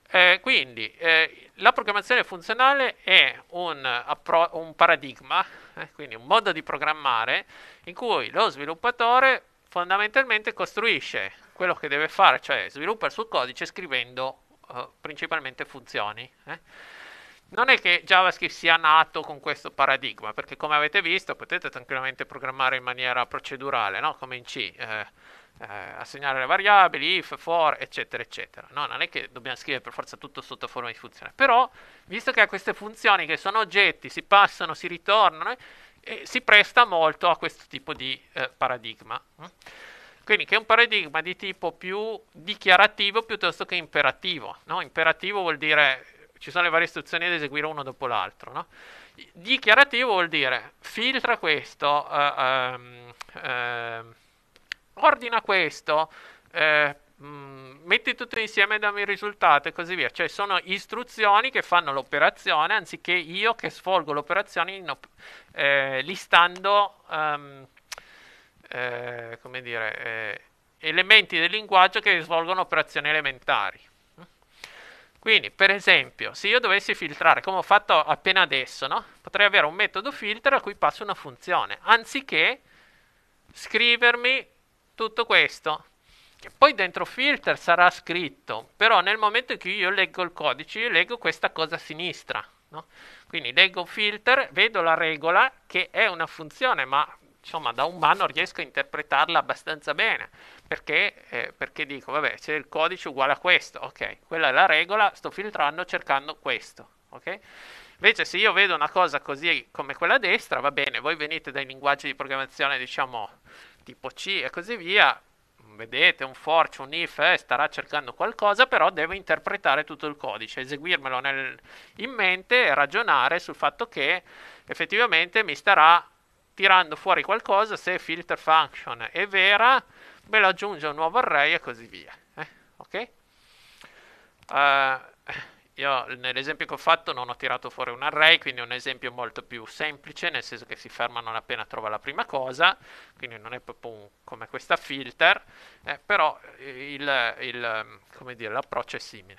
Speaker 1: Quindi la programmazione funzionale è un paradigma quindi un modo di programmare in cui lo sviluppatore fondamentalmente costruisce quello che deve fare, cioè sviluppa il suo codice scrivendo principalmente funzioni. Non è che JavaScript sia nato con questo paradigma, perché come avete visto potete tranquillamente programmare in maniera procedurale, no? Come in C, assegnare le variabili, if, for, eccetera, eccetera. No, non è che dobbiamo scrivere per forza tutto sotto forma di funzione. Però, visto che ha queste funzioni che sono oggetti, si passano, si ritornano, si presta molto a questo tipo di paradigma. Quindi che è un paradigma di tipo più dichiarativo piuttosto che imperativo. No? Imperativo vuol dire ci sono le varie istruzioni da eseguire uno dopo l'altro. No? Dichiarativo vuol dire filtra questo, ordina questo, metti tutto insieme e dammi il risultato e così via. Cioè sono istruzioni che fanno l'operazione anziché io che svolgo l'operazione listando come dire, elementi del linguaggio che svolgono operazioni elementari. Quindi, per esempio, se io dovessi filtrare, come ho fatto appena adesso, no? Potrei avere un metodo filter a cui passo una funzione, anziché scrivermi tutto questo. Che poi dentro filter sarà scritto, però nel momento in cui io leggo il codice, io leggo questa cosa a sinistra. No? Quindi leggo filter, vedo la regola, che è una funzione, ma insomma da umano riesco a interpretarla abbastanza bene, perché dico, vabbè, c'è il codice uguale a questo, ok, quella è la regola, sto filtrando cercando questo, ok? Invece se io vedo una cosa così come quella a destra, va bene, voi venite dai linguaggi di programmazione, diciamo, tipo C e così via, vedete un for, un if, starà cercando qualcosa, però devo interpretare tutto il codice, eseguirmelo in mente e ragionare sul fatto che effettivamente mi starà tirando fuori qualcosa, se filter function è vera, me lo aggiunge a un nuovo array e così via. Ok? Io nell'esempio che ho fatto non ho tirato fuori un array, quindi è un esempio molto più semplice, nel senso che si ferma non appena trova la prima cosa, quindi non è proprio come questa filter, però come dire, l'approccio è simile.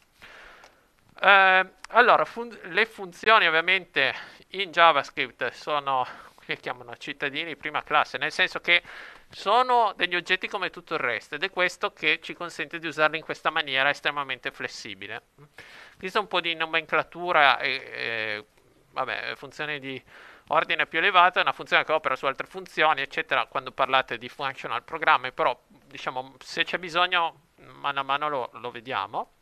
Speaker 1: Allora, le funzioni ovviamente in JavaScript sono, che chiamano cittadini di prima classe, nel senso che sono degli oggetti come tutto il resto ed è questo che ci consente di usarli in questa maniera estremamente flessibile. Visto un po' di nomenclatura vabbè, funzioni di ordine più elevato, è una funzione che opera su altre funzioni, eccetera, quando parlate di functional programming, però diciamo se c'è bisogno mano a mano lo vediamo.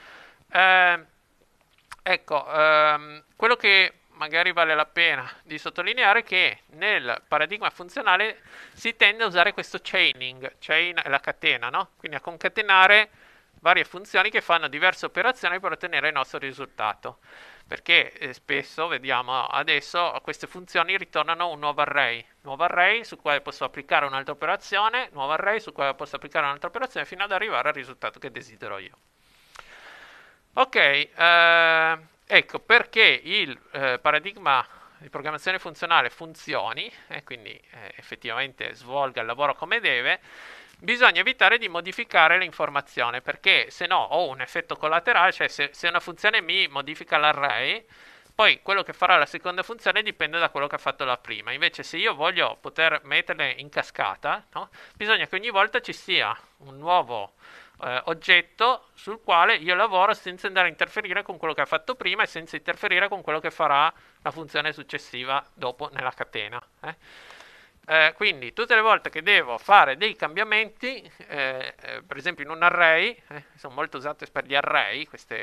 Speaker 1: Ecco, quello che magari vale la pena di sottolineare è che nel paradigma funzionale si tende a usare questo chaining, chain è la catena, no? Quindi a concatenare varie funzioni che fanno diverse operazioni per ottenere il nostro risultato. Perché spesso, vediamo adesso, queste funzioni ritornano un nuovo array sul quale posso applicare un'altra operazione, nuovo array sul quale posso applicare un'altra operazione fino ad arrivare al risultato che desidero io. Ok, ecco perché il paradigma di programmazione funzionale funzioni e quindi effettivamente svolga il lavoro come deve, bisogna evitare di modificare l'informazione perché se no ho un effetto collaterale, cioè se una funzione mi modifica l'array, poi quello che farà la seconda funzione dipende da quello che ha fatto la prima. Invece se io voglio poter metterle in cascata, no? Bisogna che ogni volta ci sia un nuovo oggetto sul quale io lavoro senza andare a interferire con quello che ha fatto prima e senza interferire con quello che farà la funzione successiva dopo nella catena. Quindi tutte le volte che devo fare dei cambiamenti, per esempio in un array, sono molto usate per gli array,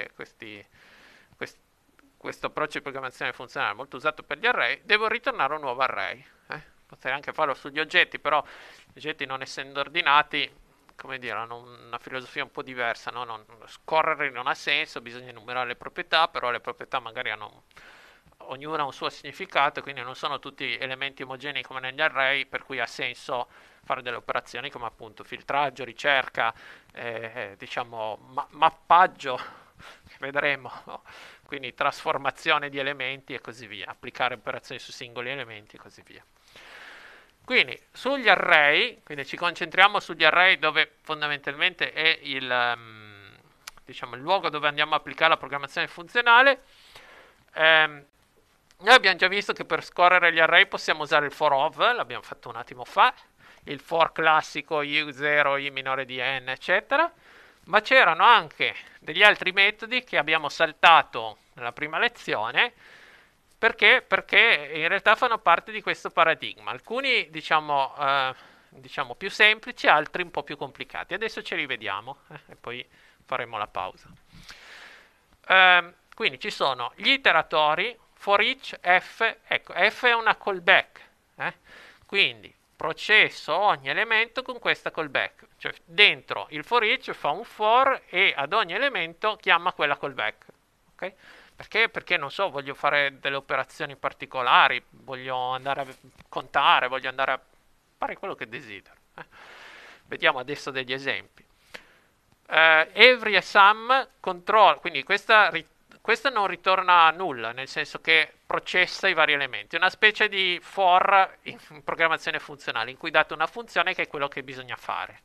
Speaker 1: questo approccio di programmazione funzionale è molto usato per gli array, devo ritornare un nuovo array. Potrei anche farlo sugli oggetti, però gli oggetti non essendo ordinati, come dire, hanno una filosofia un po' diversa, no? Scorrere non ha senso, bisogna enumerare le proprietà, però le proprietà magari hanno ognuna un suo significato, quindi non sono tutti elementi omogenei come negli array, per cui ha senso fare delle operazioni come appunto filtraggio, ricerca, diciamo mappaggio, che vedremo, no? Quindi trasformazione di elementi e così via, applicare operazioni su singoli elementi e così via. Quindi sugli array, quindi ci concentriamo sugli array dove fondamentalmente è diciamo, il luogo dove andiamo a applicare la programmazione funzionale. Noi abbiamo già visto che per scorrere gli array possiamo usare il for of, l'abbiamo fatto un attimo fa, il for classico u0, i minore di n, eccetera, ma c'erano anche degli altri metodi che abbiamo saltato nella prima lezione perché in realtà fanno parte di questo paradigma. Alcuni diciamo più semplici, altri un po' più complicati. Adesso ci rivediamo e poi faremo la pausa. Quindi ci sono gli iteratori, for each f, ecco, f è una callback, quindi processo ogni elemento con questa callback, cioè dentro il for each fa un for e ad ogni elemento chiama quella callback, ok? Perché? Perché non so, voglio fare delle operazioni particolari, voglio andare a contare, voglio andare a fare quello che desidero. Vediamo adesso degli esempi. Every e sum control, quindi questa non ritorna nulla, nel senso che processa i vari elementi, è una specie di for in programmazione funzionale, in cui date una funzione che è quello che bisogna fare.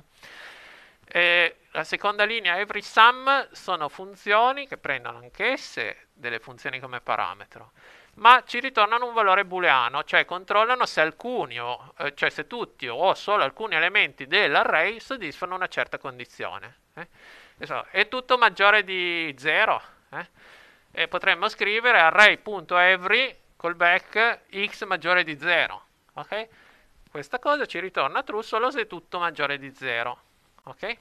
Speaker 1: La seconda linea, every sum, sono funzioni che prendono anch'esse delle funzioni come parametro, ma ci ritornano un valore booleano, cioè controllano se alcuni, cioè se tutti o solo alcuni elementi dell'array soddisfano una certa condizione. È tutto maggiore di 0? E potremmo scrivere array.every callback x maggiore di 0. Ok? Questa cosa ci ritorna true solo se è tutto maggiore di 0. Ok?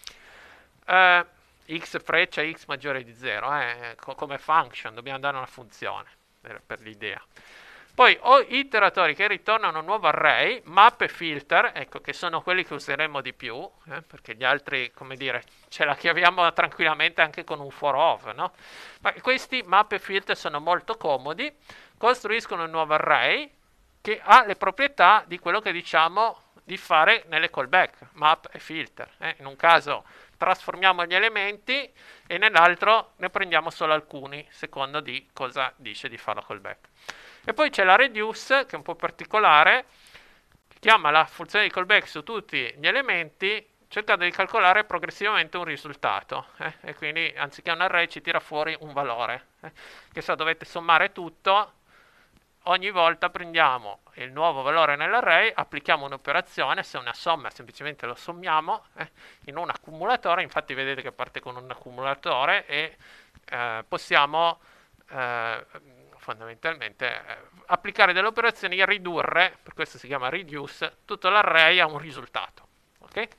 Speaker 1: X freccia x maggiore di 0, come function, dobbiamo dare una funzione per l'idea. Poi ho iteratori che ritornano un nuovo array, map e filter, ecco, che sono quelli che useremo di più, perché gli altri, come dire, ce la chiaviamo tranquillamente anche con un for of, no? Ma questi map e filter sono molto comodi, costruiscono un nuovo array che ha le proprietà di quello che diciamo di fare nelle callback, map e filter. In un caso trasformiamo gli elementi e nell'altro ne prendiamo solo alcuni, secondo di cosa dice di fare la callback. E poi c'è la reduce, che è un po' particolare, che chiama la funzione di callback su tutti gli elementi, cercando di calcolare progressivamente un risultato. E quindi, anziché un array, ci tira fuori un valore. Che se dovete sommare tutto, ogni volta prendiamo il nuovo valore nell'array, applichiamo un'operazione, se è una somma semplicemente lo sommiamo in un accumulatore, infatti vedete che parte con un accumulatore e possiamo fondamentalmente applicare delle operazioni e ridurre, per questo si chiama reduce, tutto l'array a un risultato. Ok?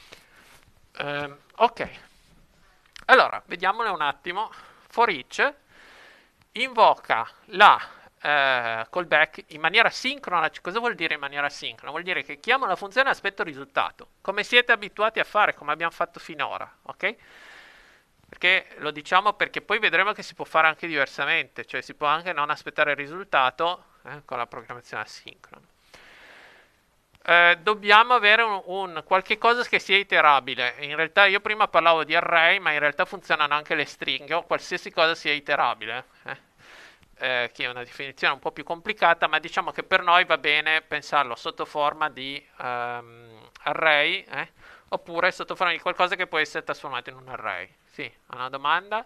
Speaker 1: Ok, allora vediamole un attimo. For each invoca la callback in maniera sincrona. Cosa vuol dire in maniera sincrona? Vuol dire che chiama la funzione e aspetto il risultato, come siete abituati a fare, come abbiamo fatto finora, ok? Perché lo diciamo perché poi vedremo che si può fare anche diversamente, cioè si può anche non aspettare il risultato con la programmazione asincrona. Dobbiamo avere qualche cosa che sia iterabile. In realtà io prima parlavo di array, ma in realtà funzionano anche le stringhe o qualsiasi cosa sia iterabile. Che è una definizione un po' più complicata, ma diciamo che per noi va bene pensarlo sotto forma di array, oppure sotto forma di qualcosa che può essere trasformato in un array. Sì, una domanda?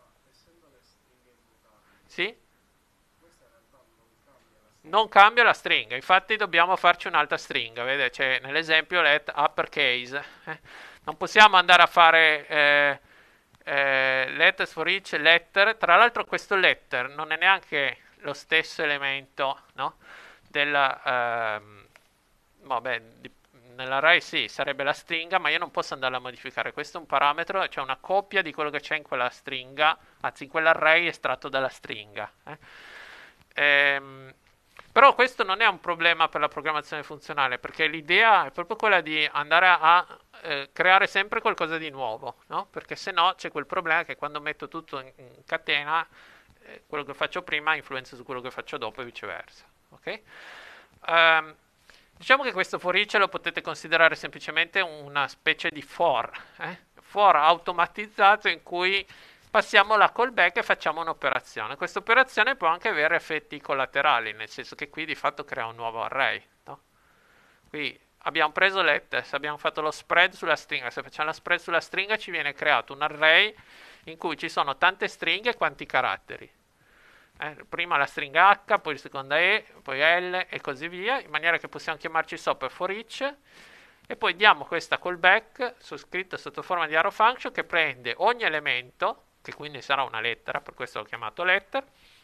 Speaker 1: Sì? Non cambia la stringa, infatti dobbiamo farci un'altra stringa, vedete? C'è nell'esempio let uppercase. Non possiamo andare a fare letters for each letter. Tra l'altro questo letter non è neanche lo stesso elemento, no? Vabbè, nell'array sì, sarebbe la stringa, ma io non posso andarla a modificare. Questo è un parametro, cioè una copia di quello che c'è in quella stringa, anzi in quell'array estratto dalla stringa. Però questo non è un problema per la programmazione funzionale, perché l'idea è proprio quella di andare a creare sempre qualcosa di nuovo, no? Perché se no c'è quel problema che quando metto tutto in catena, quello che faccio prima influenza su quello che faccio dopo e viceversa. Ok? Diciamo che questo for each lo potete considerare semplicemente una specie di for automatizzato in cui passiamo la callback e facciamo un'operazione. Questa operazione può anche avere effetti collaterali, nel senso che qui di fatto crea un nuovo array. No? Qui abbiamo preso letters, abbiamo fatto lo spread sulla stringa. Se facciamo lo spread sulla stringa ci viene creato un array in cui ci sono tante stringhe quanti caratteri. Prima la stringa H, poi la seconda E, poi L e così via, in maniera che possiamo chiamarci sopra for each, e poi diamo questa callback scritta sotto forma di arrow function che prende ogni elemento, che quindi sarà una lettera, per questo l'ho chiamato letter,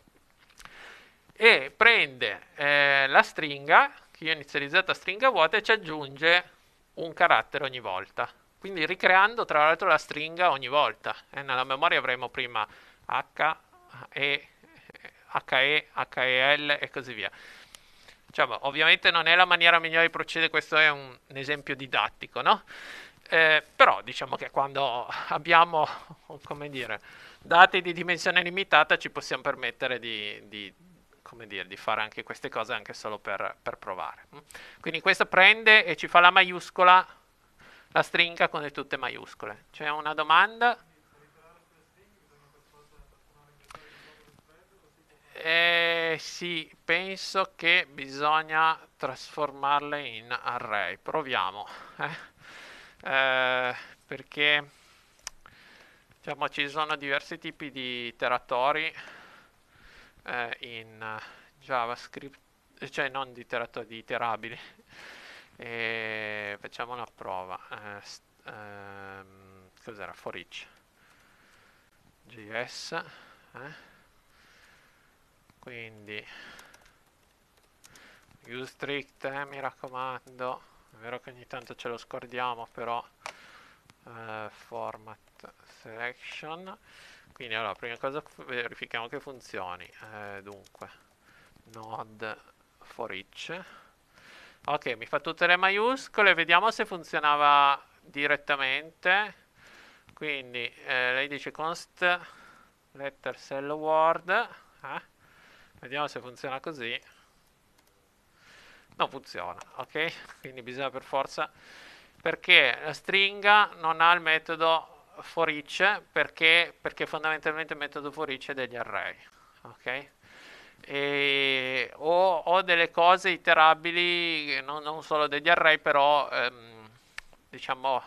Speaker 1: e prende la stringa, che io ho inizializzato a stringa vuota, e ci aggiunge un carattere ogni volta. Quindi ricreando tra l'altro la stringa ogni volta. Nella memoria avremo prima H, E, HE, HEL e così via. Diciamo, ovviamente non è la maniera migliore di procedere, questo è un esempio didattico, no? Però diciamo che quando abbiamo, come dire, dati di dimensione limitata ci possiamo permettere come dire, di fare anche queste cose anche solo per provare. Quindi questo prende e ci fa la maiuscola, la stringa con le tutte maiuscole. C'è una domanda? Sì, penso che bisogna trasformarle in array. Proviamo. Perché diciamo, ci sono diversi tipi di iteratori in JavaScript, cioè non di iteratori, di iterabili. Facciamo una prova. Cos'era? For each. JS. Quindi use strict, mi raccomando. È vero che ogni tanto ce lo scordiamo, però format selection. Quindi allora, prima cosa verifichiamo che funzioni. Dunque, node for each. Ok, mi fa tutte le maiuscole, vediamo se funzionava direttamente. Quindi lei dice const letters hello world. Vediamo se funziona così. Non funziona, ok? Quindi bisogna per forza, perché la stringa non ha il metodo for each, perché fondamentalmente il metodo for each è degli array, ok? O delle cose iterabili, non solo degli array, però diciamo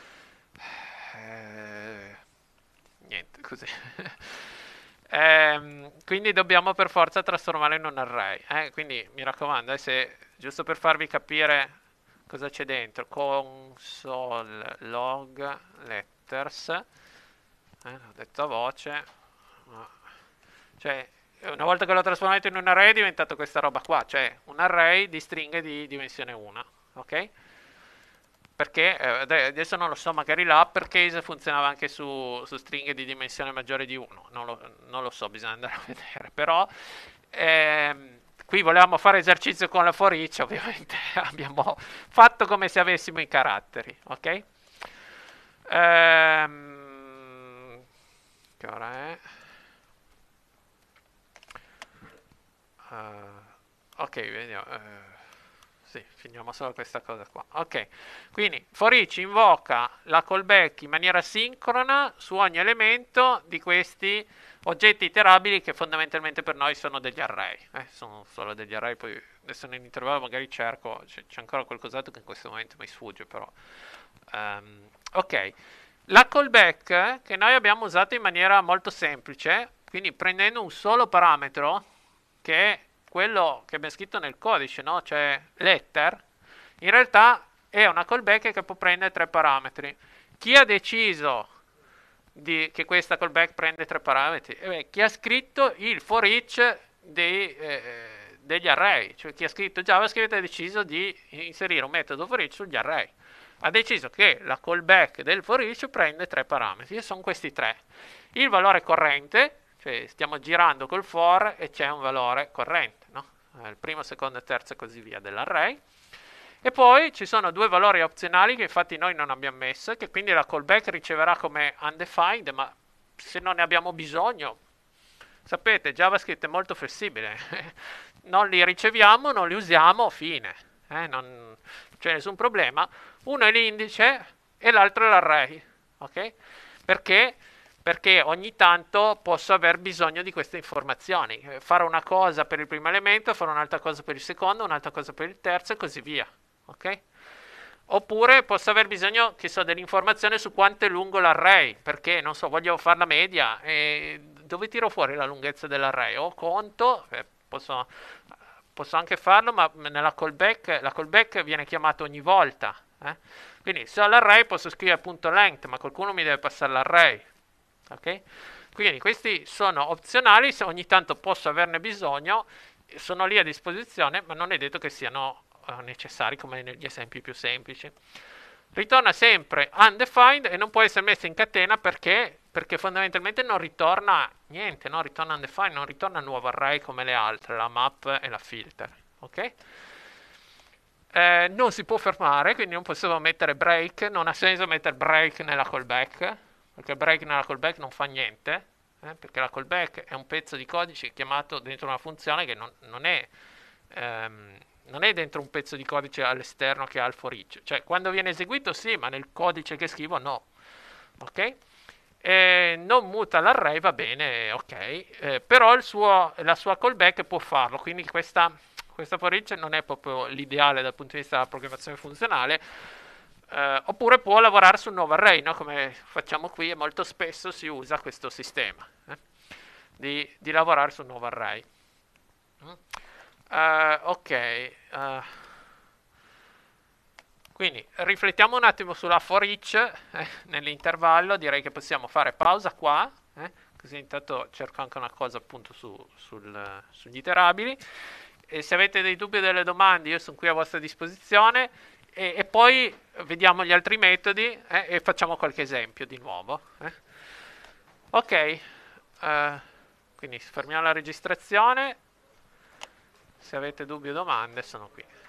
Speaker 1: niente, così. Quindi dobbiamo per forza trasformarlo in un array. Quindi mi raccomando, giusto per farvi capire cosa c'è dentro, console log letters, l'ho detto a voce, cioè una volta che l'ho trasformato in un array è diventato questa roba qua, cioè un array di stringhe di dimensione 1, ok? Perché adesso non lo so, magari l'uppercase funzionava anche su stringhe di dimensione maggiore di 1, non lo so, bisogna andare a vedere, però qui volevamo fare esercizio con la for each, ovviamente abbiamo fatto come se avessimo i caratteri, ok? Che ora è? Ok, vediamo. Sì, finiamo solo questa cosa qua. Ok, quindi for each invoca la callback in maniera sincrona su ogni elemento di questi oggetti iterabili che fondamentalmente per noi sono degli array. Sono solo degli array, poi adesso nell'intervallo magari cerco, c'è ancora qualcos'altro che in questo momento mi sfugge però. Ok, la callback che noi abbiamo usato in maniera molto semplice, quindi prendendo un solo parametro che è quello che abbiamo scritto nel codice, no? Cioè letter, in realtà è una callback che può prendere tre parametri. Chi ha deciso che questa callback prende tre parametri? Chi ha scritto il for each degli array, cioè chi ha scritto JavaScript ha deciso di inserire un metodo for each sugli array. Ha deciso che la callback del for each prende tre parametri, e sono questi tre. Il valore corrente, cioè stiamo girando col for e c'è un valore corrente, no? Il primo, secondo, terzo e così via dell'array. E poi ci sono due valori opzionali che infatti noi non abbiamo messo, che quindi la callback riceverà come undefined, ma se non ne abbiamo bisogno, sapete, JavaScript è molto flessibile, non li riceviamo, non li usiamo, fine, non c'è nessun problema. Uno è l'indice e l'altro è l'array, ok? Perché ogni tanto posso aver bisogno di queste informazioni, fare una cosa per il primo elemento, fare un'altra cosa per il secondo, un'altra cosa per il terzo e così via, ok? Oppure posso aver bisogno, che so, dell'informazione su quanto è lungo l'array, perché non so, voglio fare la media e dove tiro fuori la lunghezza dell'array? O conto, posso anche farlo, ma nella callback, la callback viene chiamata ogni volta. Quindi se ho l'array posso scrivere punto .length, ma qualcuno mi deve passare l'array. Ok? Quindi questi sono opzionali, se ogni tanto posso averne bisogno, sono lì a disposizione, ma non è detto che siano necessari come negli esempi più semplici. Ritorna sempre undefined e non può essere messa in catena perché fondamentalmente non ritorna niente, non ritorna undefined, non ritorna nuovo array come le altre, la map e la filter. Ok? Non si può fermare, quindi non possiamo mettere break, non ha senso mettere break nella callback, perché break nella callback non fa niente, perché la callback è un pezzo di codice chiamato dentro una funzione che non è dentro un pezzo di codice all'esterno che ha il for each. Cioè, quando viene eseguito sì, ma nel codice che scrivo no. Ok? Non muta l'array, va bene, ok. Però la sua callback può farlo, quindi questa for each non è proprio l'ideale dal punto di vista della programmazione funzionale. Oppure può lavorare su un nuovo array, no? Come facciamo qui, e molto spesso si usa questo sistema di lavorare su un nuovo array. Ok, quindi riflettiamo un attimo sulla for each. Nell'intervallo direi che possiamo fare pausa qua, così intanto cerco anche una cosa appunto sugli iterabili. E se avete dei dubbi o delle domande io sono qui a vostra disposizione, e poi vediamo gli altri metodi e facciamo qualche esempio di nuovo. Ok, quindi fermiamo la registrazione. Se avete dubbi o domande sono qui.